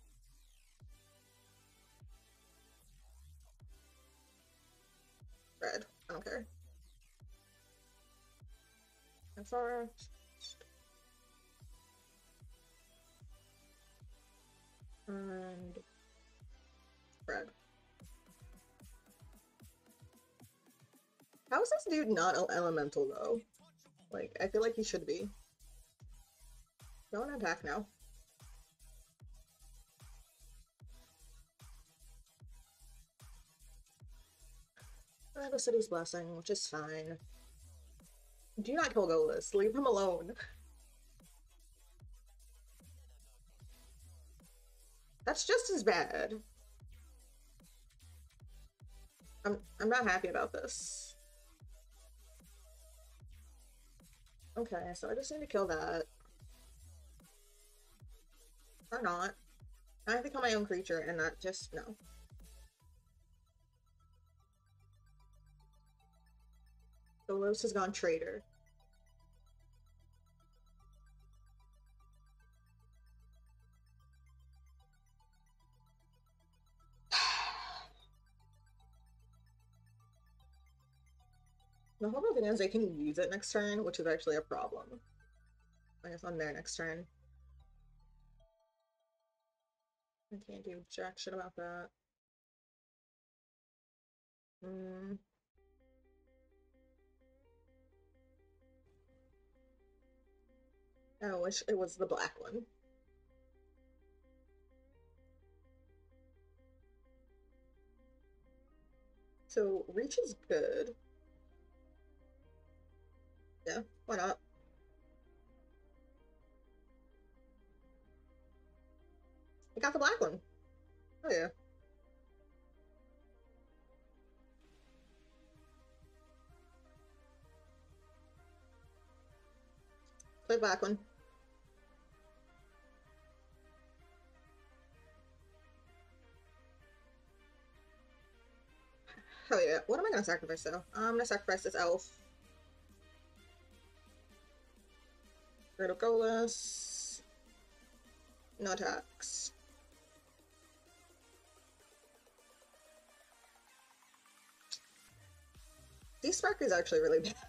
Red. I don't care. And far. And red. How is this dude not elemental though? Like, I feel like he should be. Don't attack now. I have a city's blessing, which is fine. Do not kill Goalless. Leave him alone. That's just as bad. I'm not happy about this. Okay, so I just need to kill that. Or not. I have to kill my own creature and not just no. Golos has gone traitor. The whole thing is they can use it next turn, which is actually a problem. I guess on their next turn. I can't do jack shit about that. I wish it was the black one. So reach is good. Yeah, why not? I got the black one. Oh yeah. Play black one. Oh yeah. What am I gonna sacrifice though? I'm gonna sacrifice this elf. Reticulus. No attacks. D-Spark is actually really bad.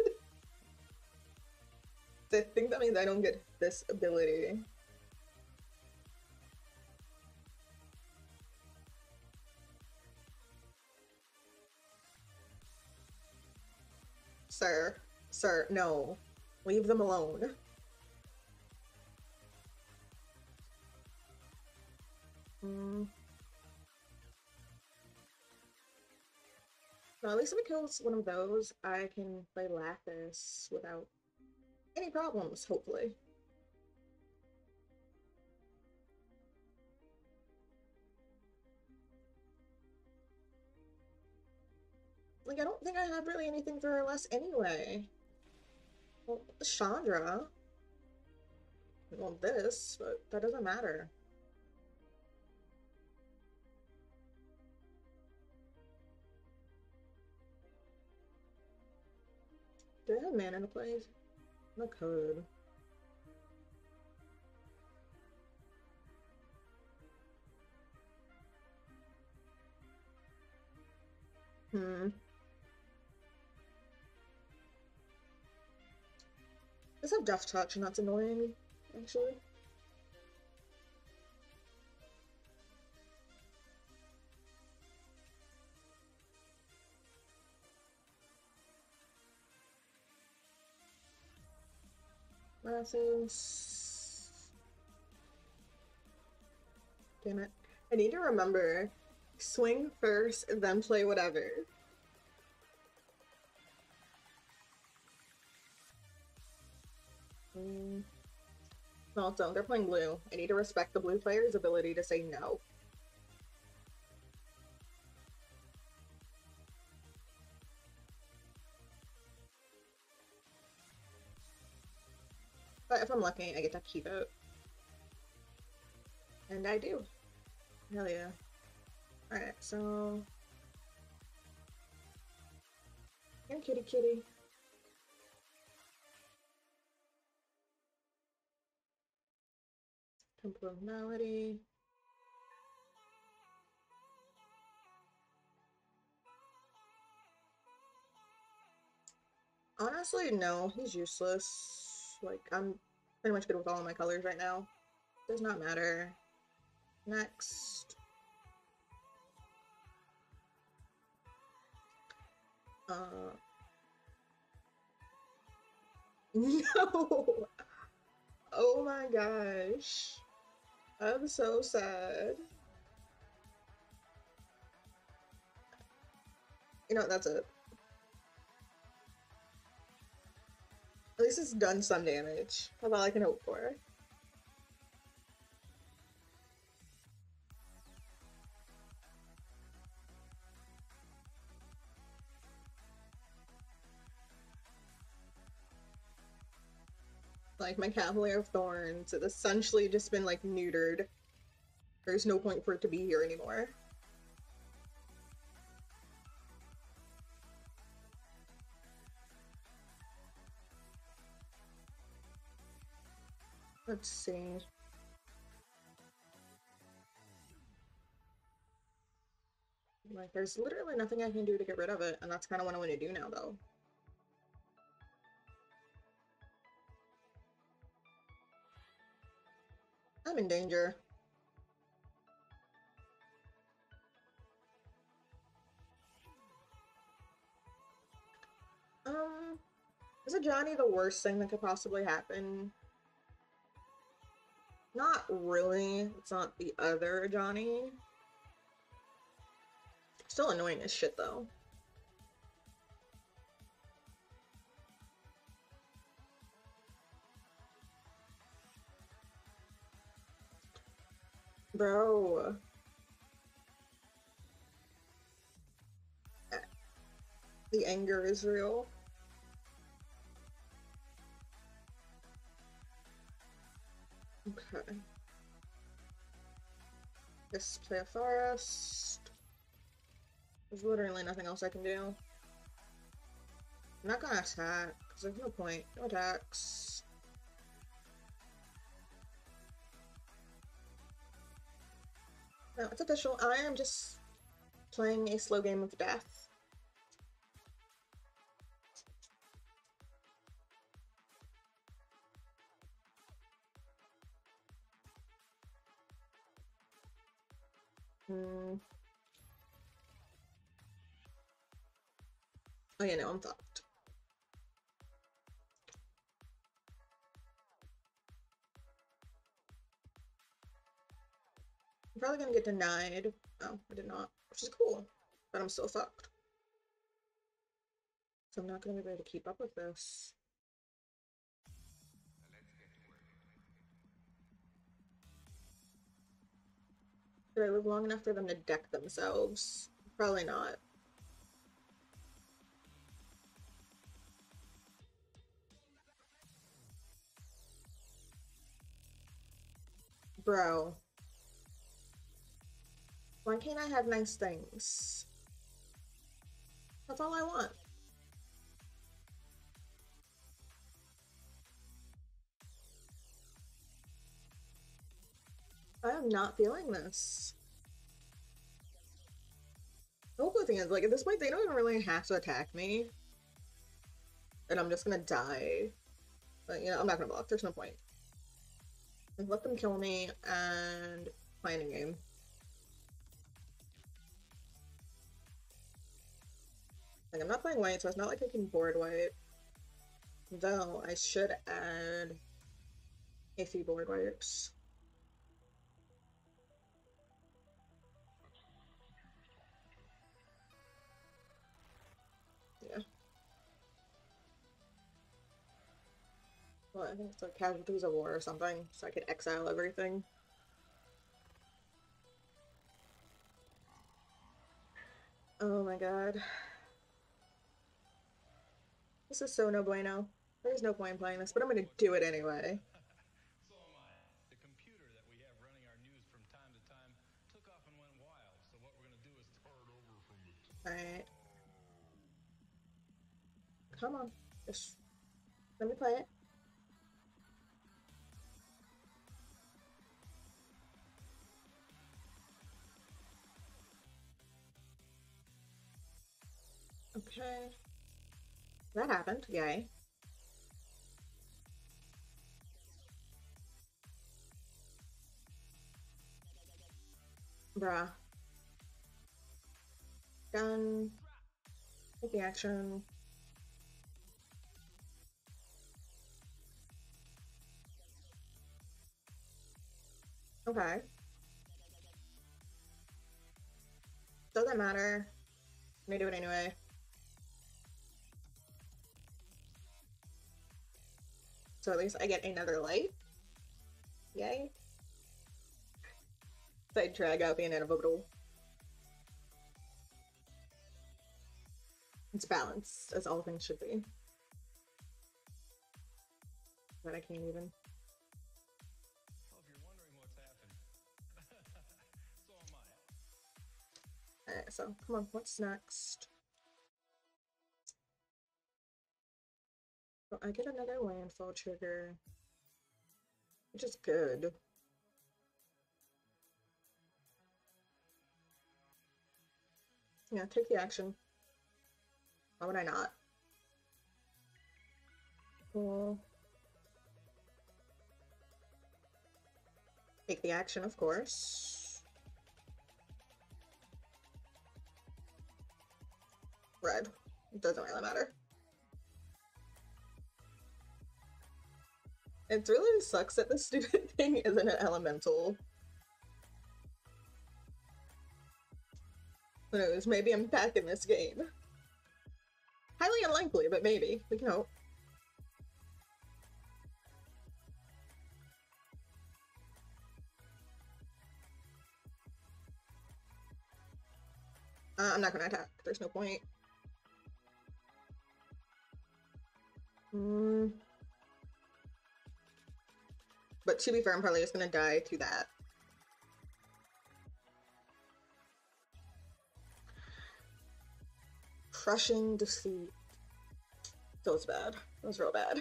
I think that means I don't get this ability. Sir, no. Leave them alone. Well, at least if it kills one of those, I can play Lapis without any problems, hopefully. Like, I don't think I have really anything for her less anyway. Well, Chandra. Well, this, but that doesn't matter. Do I have mana to play? I could. Does have Death Touch and that's annoying, actually. Glasses. Damn it. I need to remember. Swing first, then play whatever. No, don't. They're playing blue. I need to respect the blue player's ability to say no. But if I'm lucky, I get to keep it. And I do. Hell yeah. Alright, so... And kitty kitty. Temple of Melody. Honestly, no, he's useless. Like, I'm pretty much good with all of my colors right now. Does not matter. Next. No! Oh my gosh. I'm so sad. You know what, that's it. At least it's done some damage. That's all I can hope for. Like, my Cavalier of Thorns, it's essentially just been, like, neutered. There's no point for it to be here anymore. Let's see. Like, there's literally nothing I can do to get rid of it, and that's kind of what I want to do now, though. I'm in danger. Is a Johnny the worst thing that could possibly happen? Not really. It's not the other Johnny. Still annoying as shit, though. Bro. The anger is real. Okay. Display a forest. There's literally nothing else I can do. I'm not gonna attack, because there's no point. No attacks. No, it's official. I am just playing a slow game of death. Oh yeah, no, I'm fucked. I'm probably gonna get denied. Oh, I did not, which is cool, but I'm still fucked. So I'm not gonna be able to keep up with this. Did I live long enough for them to deck themselves? Probably not. Bro. Why can't I have nice things? That's all I want. I am not feeling this. The whole thing is, like, at this point, they don't even really have to attack me. And I'm just gonna die. But, you know, I'm not gonna block. There's no point. Like, let them kill me and play a game. Like, I'm not playing white, so it's not like I can board white. Though, I should add a few board wipes. Yeah. Well, I think it's like Casualties of War or something, so I could exile everything. Oh my god. This is so no bueno. There's no point in playing this, but I'm gonna do it anyway. So am I. The computer that we have running our news from time to time took off and went wild. So what we're gonna do is start over from the top. Alright. Come on. Just let me play it. Okay. That happened. Yay. Bruh. Done. Take the action. Okay. Doesn't matter. I'm gonna do it anyway. So at least I get another light. Yay. So I drag out the inevitable. It's balanced, as all things should be. But I can't even. Well, if you're wondering what's happened, so am I. Alright, so come on, what's next? So I get another landfall trigger, which is good. Yeah, take the action. Why would I not? Cool. Take the action, of course. Red. It doesn't really matter. It really sucks that the stupid thing isn't an elemental. Who knows, maybe I'm back in this game. Highly unlikely, but maybe. We can hope. I'm not gonna attack. There's no point. But to be fair, I'm probably just gonna die to that. Crushing defeat. So it's bad. It was real bad.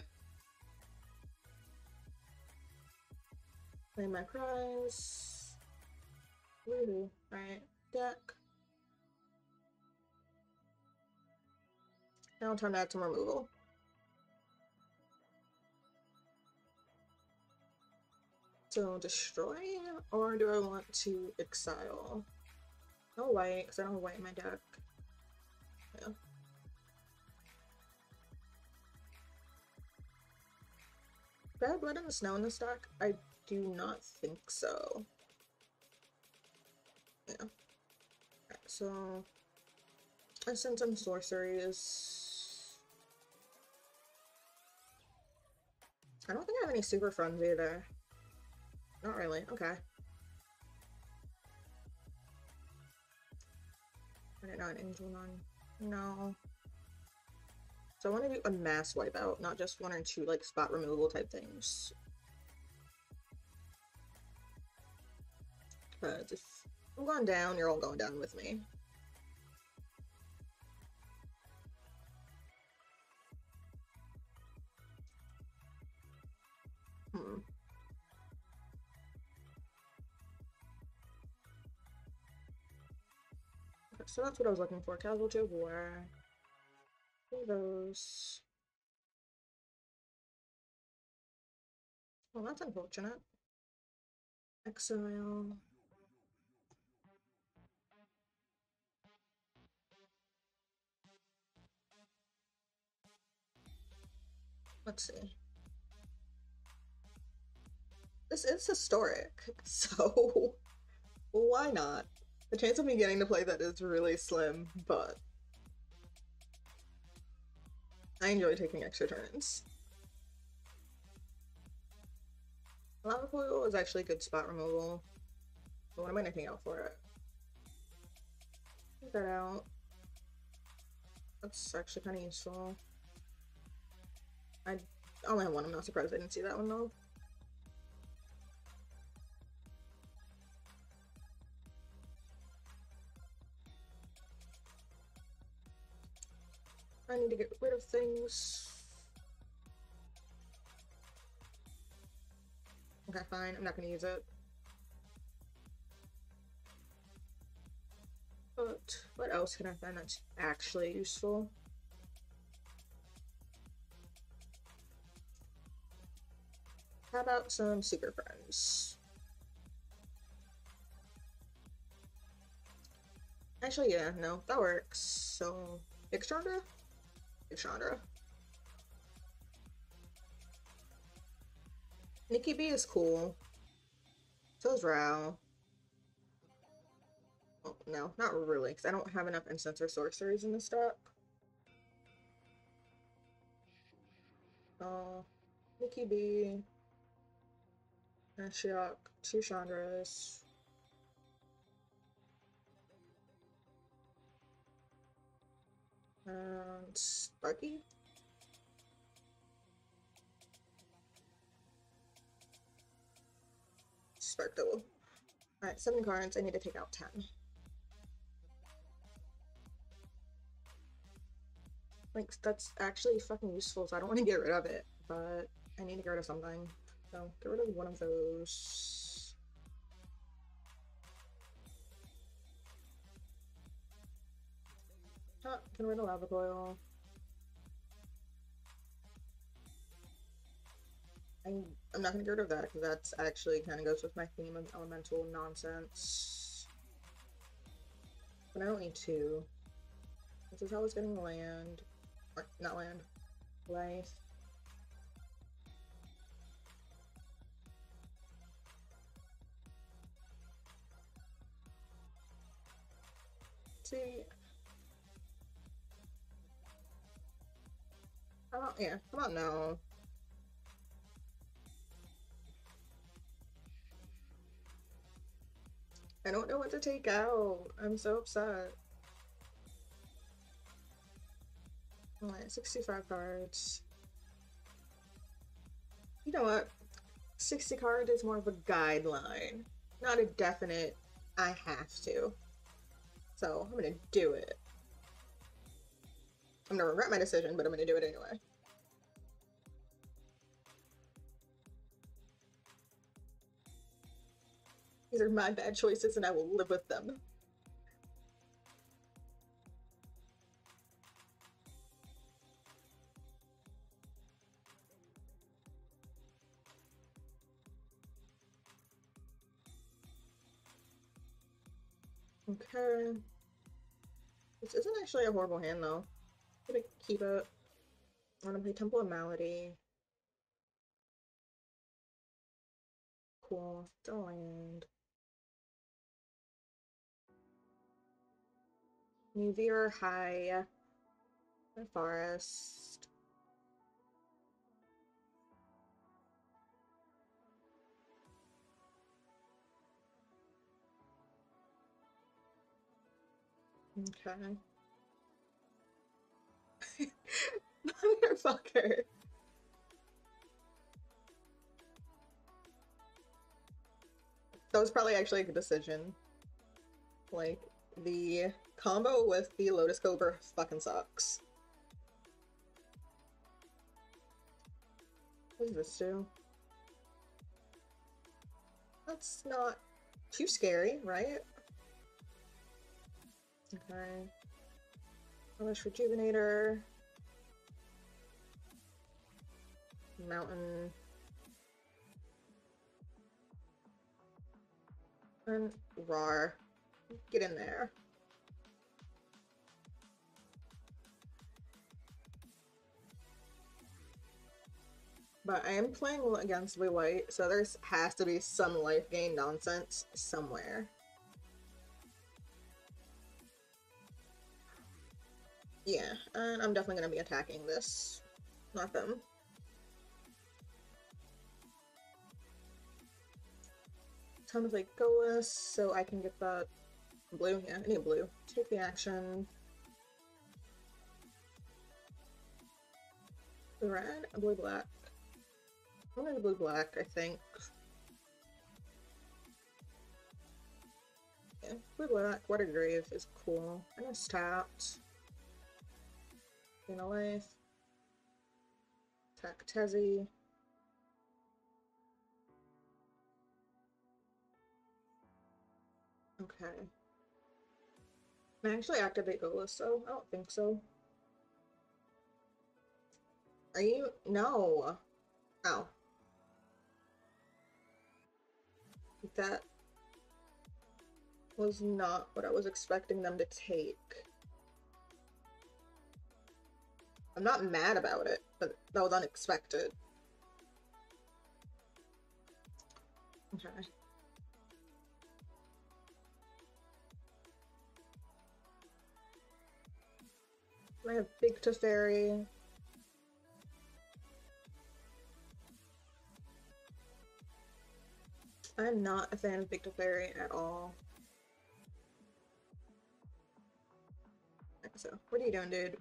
Claim my prize. Woohoo. Alright, deck. Now time to add some removal. So destroy, or do I want to exile? No white, because I don't have white in my deck. Yeah. Do I have Blood in the Snow in this deck? I do not think so. Yeah. Right, so I sent some sorceries. I don't think I have any super friends either. Not really. Okay. Not an angel none. No. So I want to do a mass wipeout, not just one or two like spot removal type things. Because if I'm going down, you're all going down with me. Hmm. Okay, so that's what I was looking for. Casualty of War. Those. Well, that's unfortunate. Exile. Let's see. This is historic, so why not? The chance of me getting to play that is really slim, but I enjoy taking extra turns. Lava Coil is actually good spot removal. But what am I making out for it? Get that out. That's actually kind of useful. I only have one. I'm not surprised I didn't see that one though. I need to get rid of things. Okay, fine. I'm not gonna use it. But what else can I find that's actually useful? How about some Super Friends? Actually, yeah, no, that works. So, Big Chandra? Big Chandra. Nikki B is cool. So is Rao. Oh, no, not really, because I don't have enough instants or sorceries in this deck. Nikki B. Ashiok, two Chandras. And Sparky? Spark Double. Alright, 7 cards. I need to take out 10. Like, that's actually fucking useful, so I don't want to get rid of it, but I need to get rid of something. So, get rid of one of those. Ah, get rid of Lava Coil. I'm not gonna get rid of that, because that's actually kind of goes with my theme of elemental nonsense. But I don't need two. This is how it's getting land. Or, not land. Life. See. Yeah, how about no? I don't know what to take out. I'm so upset. Alright, 65 cards. You know what? 60 card is more of a guideline, not a definite I have to. So I'm gonna do it. I'm gonna regret my decision, but I'm gonna do it anyway. These are my bad choices and I will live with them. Okay. This isn't actually a horrible hand though. I'm gonna keep it. I'm gonna play Temple of Malady. Cool. Don't land. New Veer, High. Forest. Okay. Motherfucker. That was probably actually a good decision. Like, the combo with the Lotus Cobra fucking sucks. What does this do? That's not too scary, right? Okay. Hellish Rejuvenator. Mountain. And Rar. Get in there. But I am playing against blue white, so there has to be some life gain nonsense somewhere. Yeah, and I'm definitely gonna be attacking this, not them. Time to play Golas, so I can get that blue. Yeah, I need blue. Take the action. Blue red, blue black. I'm gonna do blue black, I think. Yeah, blue black. What a grave is cool. I just tapped. Gain a life. Attack Tezzy. Okay. Can I actually activate Golas, so I don't think so. Are you? No. Oh. That was not what I was expecting them to take. I'm not mad about it, but that was unexpected. Okay. I have Big Teferi. I'm not a fan of Big Teferi at all. So, what are you doing, dude?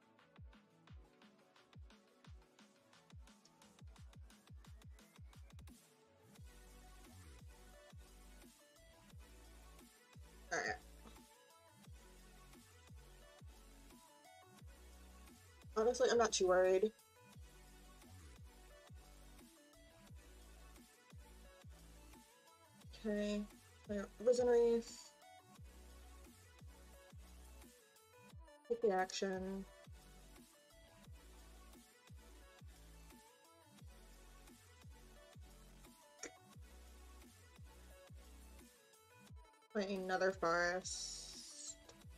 Alright. Honestly, I'm not too worried. Okay. Risen Reef. Take the action. Play another forest.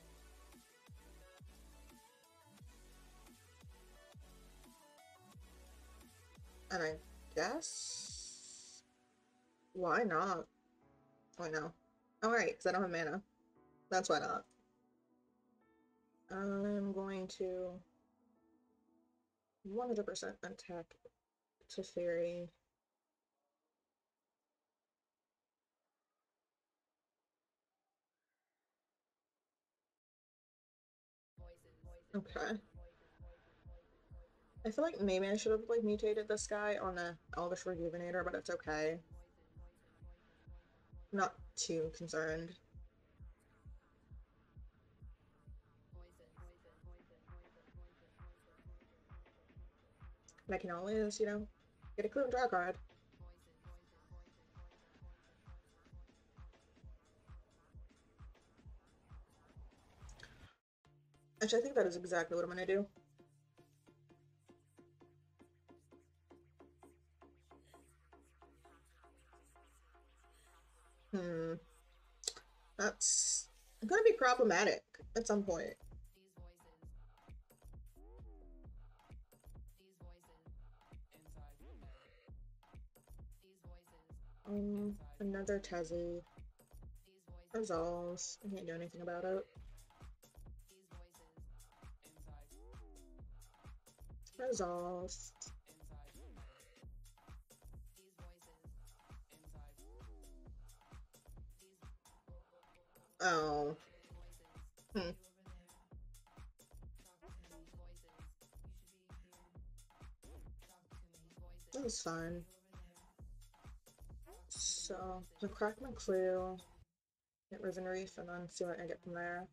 And I guess... Why not? Oh, no. Alright, because I don't have mana. That's why not. I'm going to 100% attack Teferi. Okay. I feel like maybe I should have like mutated this guy on a Elvish Rejuvenator, but it's okay. I'm not too concerned. And I can always, you know, get a clue and draw a card. Actually, I think that is exactly what I'm gonna do. That's gonna be problematic at some point. Another Tezzy. Resolves. I can't do anything about it. Resolve. Oh. That was fun. So, the crack my clue, get Risen Reef, and then see what I get from there.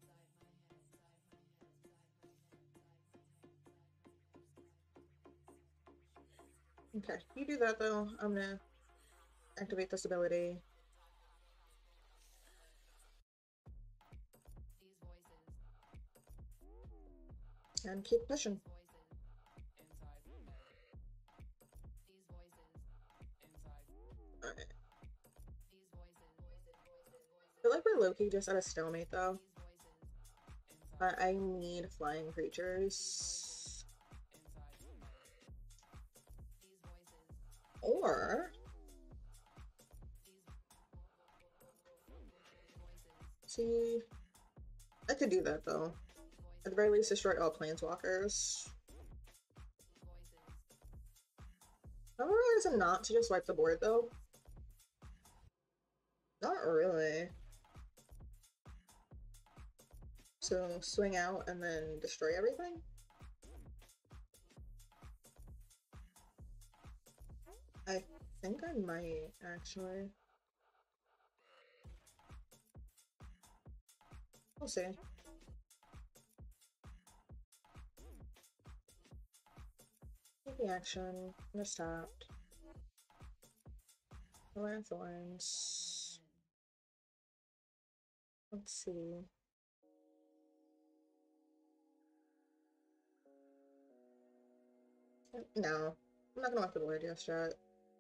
Okay, you do that though. I'm gonna activate this ability. And keep pushing. Alright. I feel like we're low-key just at a stalemate though. But I need flying creatures. Or... See... I could do that though. At the very least, destroy all planeswalkers. How is it not to just wipe the board though? Not really. So swing out and then destroy everything? I think I might, actually. We'll see. Take the action. I'm stopped. Thorns. Let's see. No. I'm not gonna wipe the board just yet.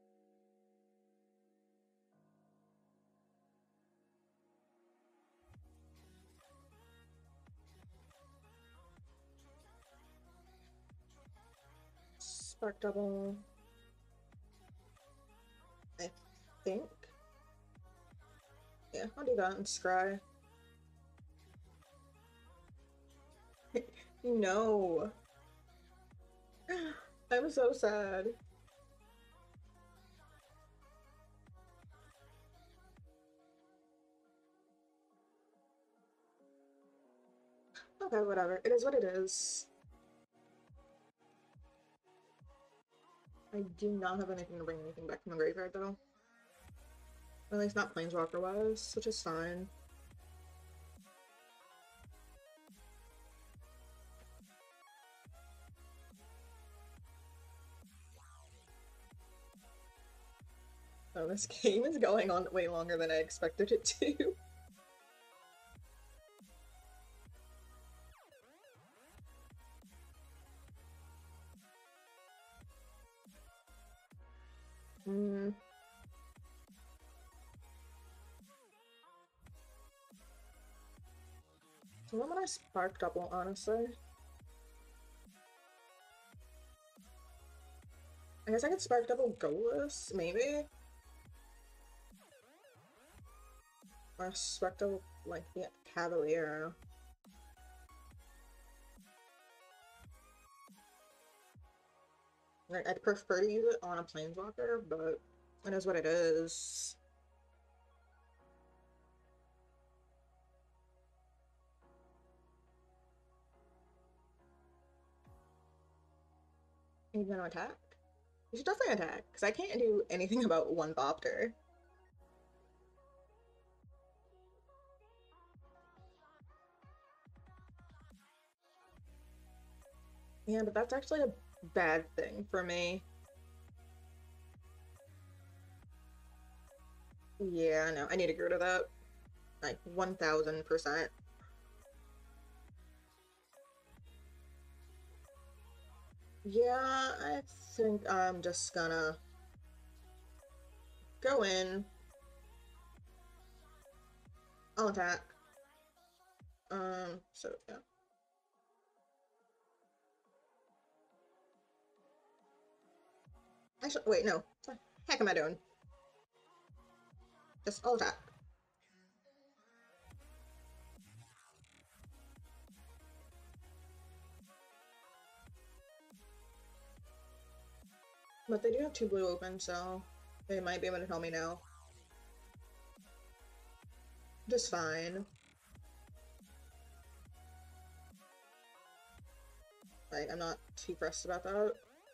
Spark double. I think. Yeah, I'll do that and scry. No. I'm so sad. Okay, whatever. It is what it is. I do not have anything to bring anything back from the graveyard, though. Or at least not Planeswalker-wise, which is fine. Oh, this game is going on way longer than I expected it to. So when would I spark double, honestly? I guess I could spark double Goalless, maybe? Or spark double, like, the Cavalier. Like, I'd prefer to use it on a Planeswalker, but it is what it is. Are you gonna attack? You should definitely attack, because I can't do anything about one Bopter. Yeah, but that's actually a bad thing for me. Yeah, no, I need to get rid of that. Like, 1000%. Yeah, I think I'm just gonna go in. I'll attack. So yeah. Actually, wait, no. What the heck am I doing? Just I'll attack. But they do have 2 blue open, so they might be able to tell me now. Just fine. Like, I'm not too pressed about that.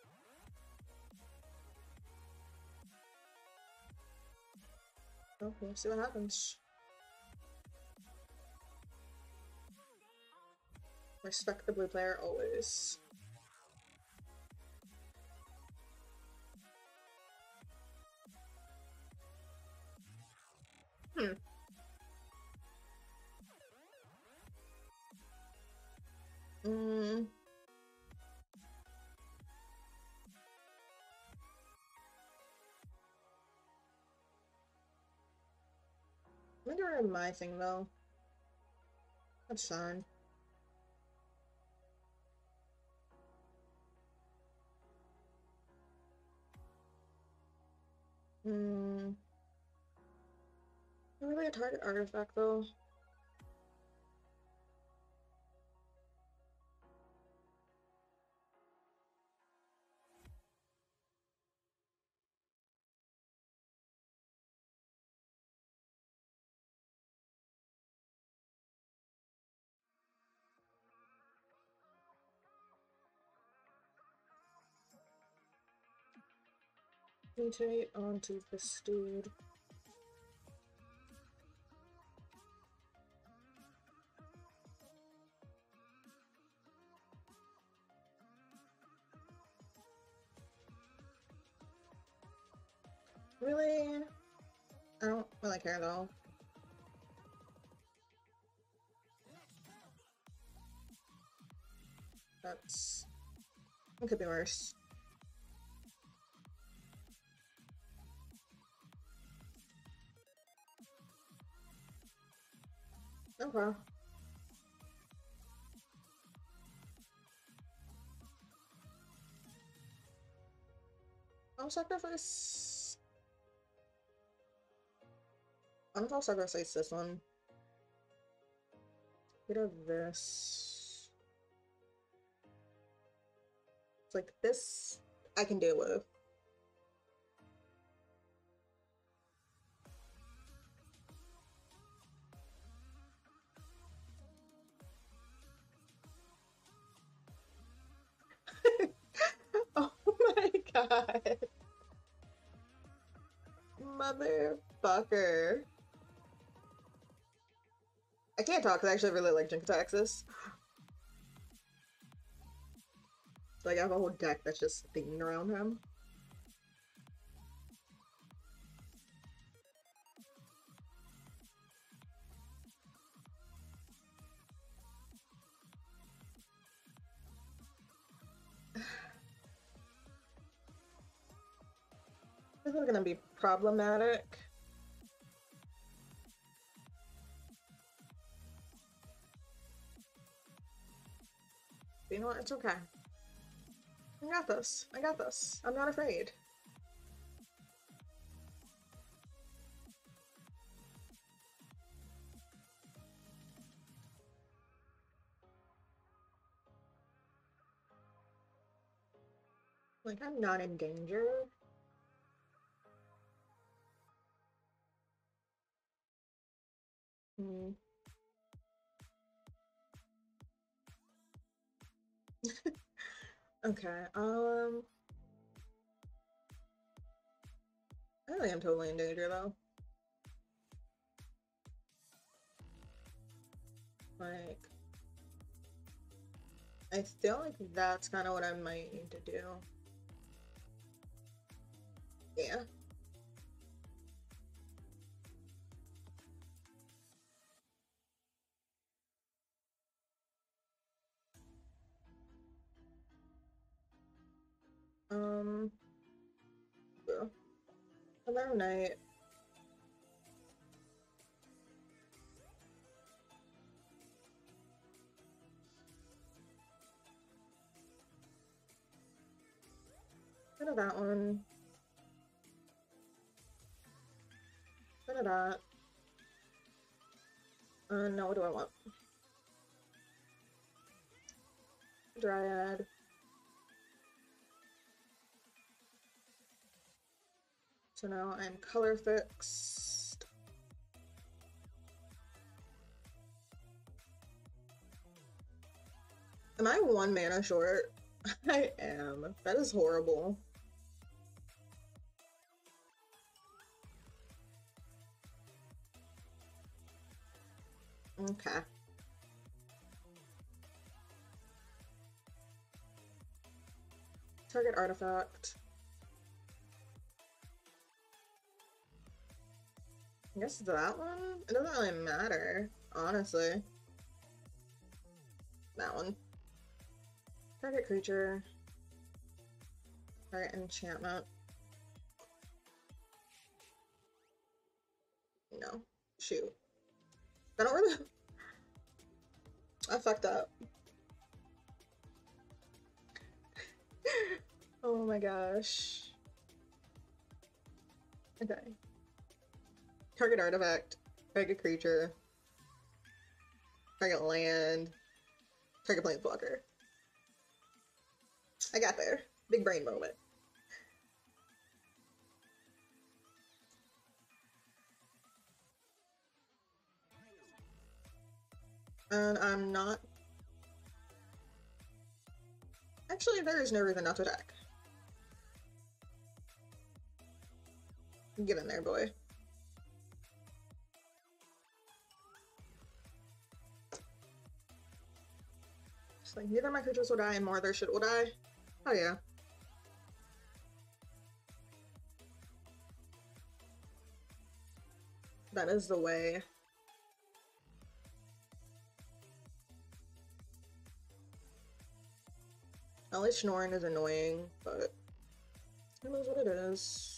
Oh, we'll see what happens. Respect the blue player always. Hmm. Mm. I'm gonna do my thing though. That's fine. Hmm. Not really a target artifact though. Mutate onto this dude. Really? I don't really care though. That's... It could be worse. Okay. I'll sacrifice... I'll sacrifice this one. Get rid of this. It's like this I can deal with. Oh my god. Motherfucker. I can't talk because I actually really like Jinx. Like, I have a whole deck that's just themed around him. This is gonna be problematic. But you know what? It's okay. I got this. I got this. I'm not afraid. Like, I'm not in danger. Hmm. Okay, I really am totally in danger though. Like, I feel like that's kind of what I might need to do. Yeah. Tomorrow night. Rid of that one. Rid of that. Now what do I want? Dryad. So now I'm color fixed. Am I 1 mana short? I am. That is horrible. Okay. Target artifact. I guess that one? It doesn't really matter, honestly. That one. Target creature. Target enchantment. No. Shoot. I don't really... I fucked up. Oh my gosh. Okay. Target artifact. Target creature. Target land. Target planeswalker. I got there. Big brain moment. And I'm not... Actually, there is no reason not to attack. Get in there, boy. Just like, neither of my creatures will die and more of their shit will die. Oh yeah. That is the way. At least snoring is annoying, but who knows what it is.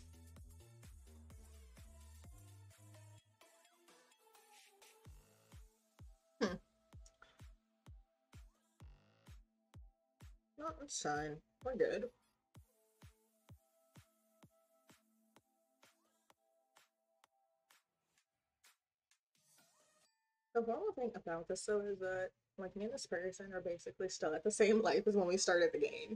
No, it's fine. We're good. The whole thing about this though is that like me and this person are basically still at the same life as when we started the game.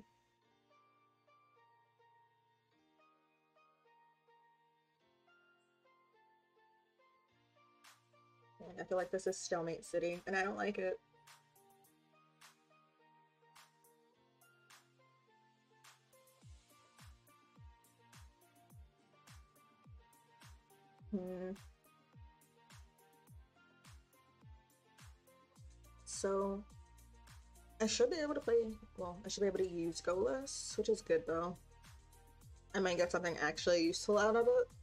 And I feel like this is Stalemate City, and I don't like it. So I should be able to play, well, I should be able to use Golas, which is good though. I might get something actually useful out of it.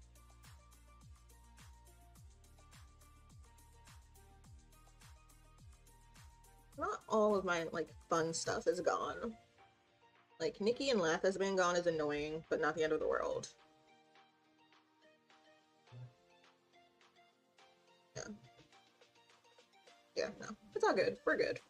Not all of my, like, fun stuff is gone. Like, Nikki and Lath has been gone is annoying, but not the end of the world. Yeah. Yeah, no. It's all good. We're good.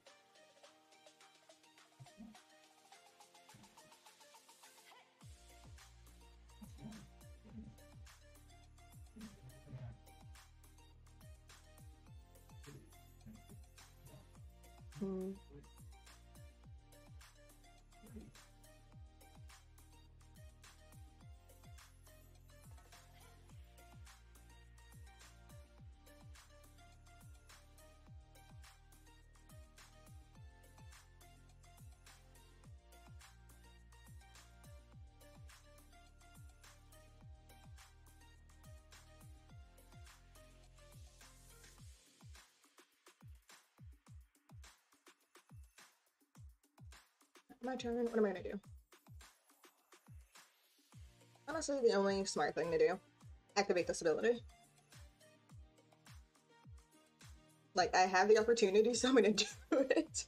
My turn. What am I gonna do? Honestly, the only smart thing to do. Activate this ability. Like, I have the opportunity, so I'm gonna do it.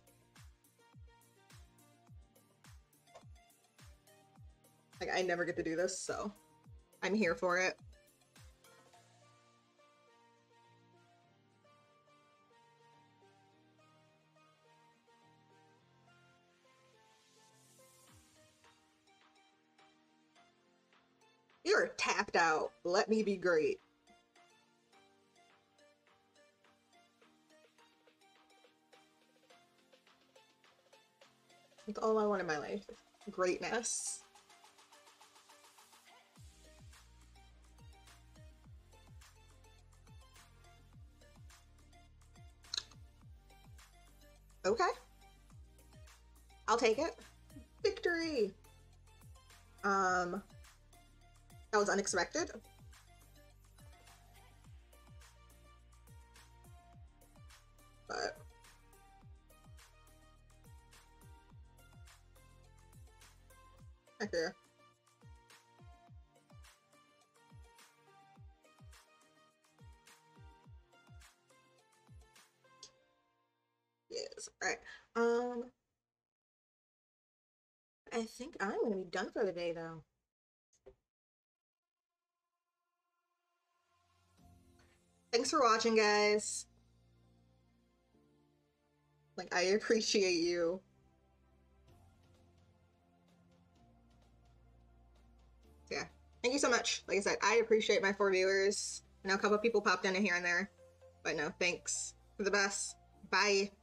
Like, I never get to do this, so I'm here for it. You're tapped out. Let me be great. That's all I want in my life. Greatness. Okay. I'll take it. Victory! That was unexpected. But okay. Yes. Alright. I think I'm gonna be done for the day though. Thanks for watching, guys. Like, I appreciate you. Yeah. Thank you so much. Like I said, I appreciate my 4 viewers. I know a couple of people popped in here and there. But no, thanks. For the best. Bye.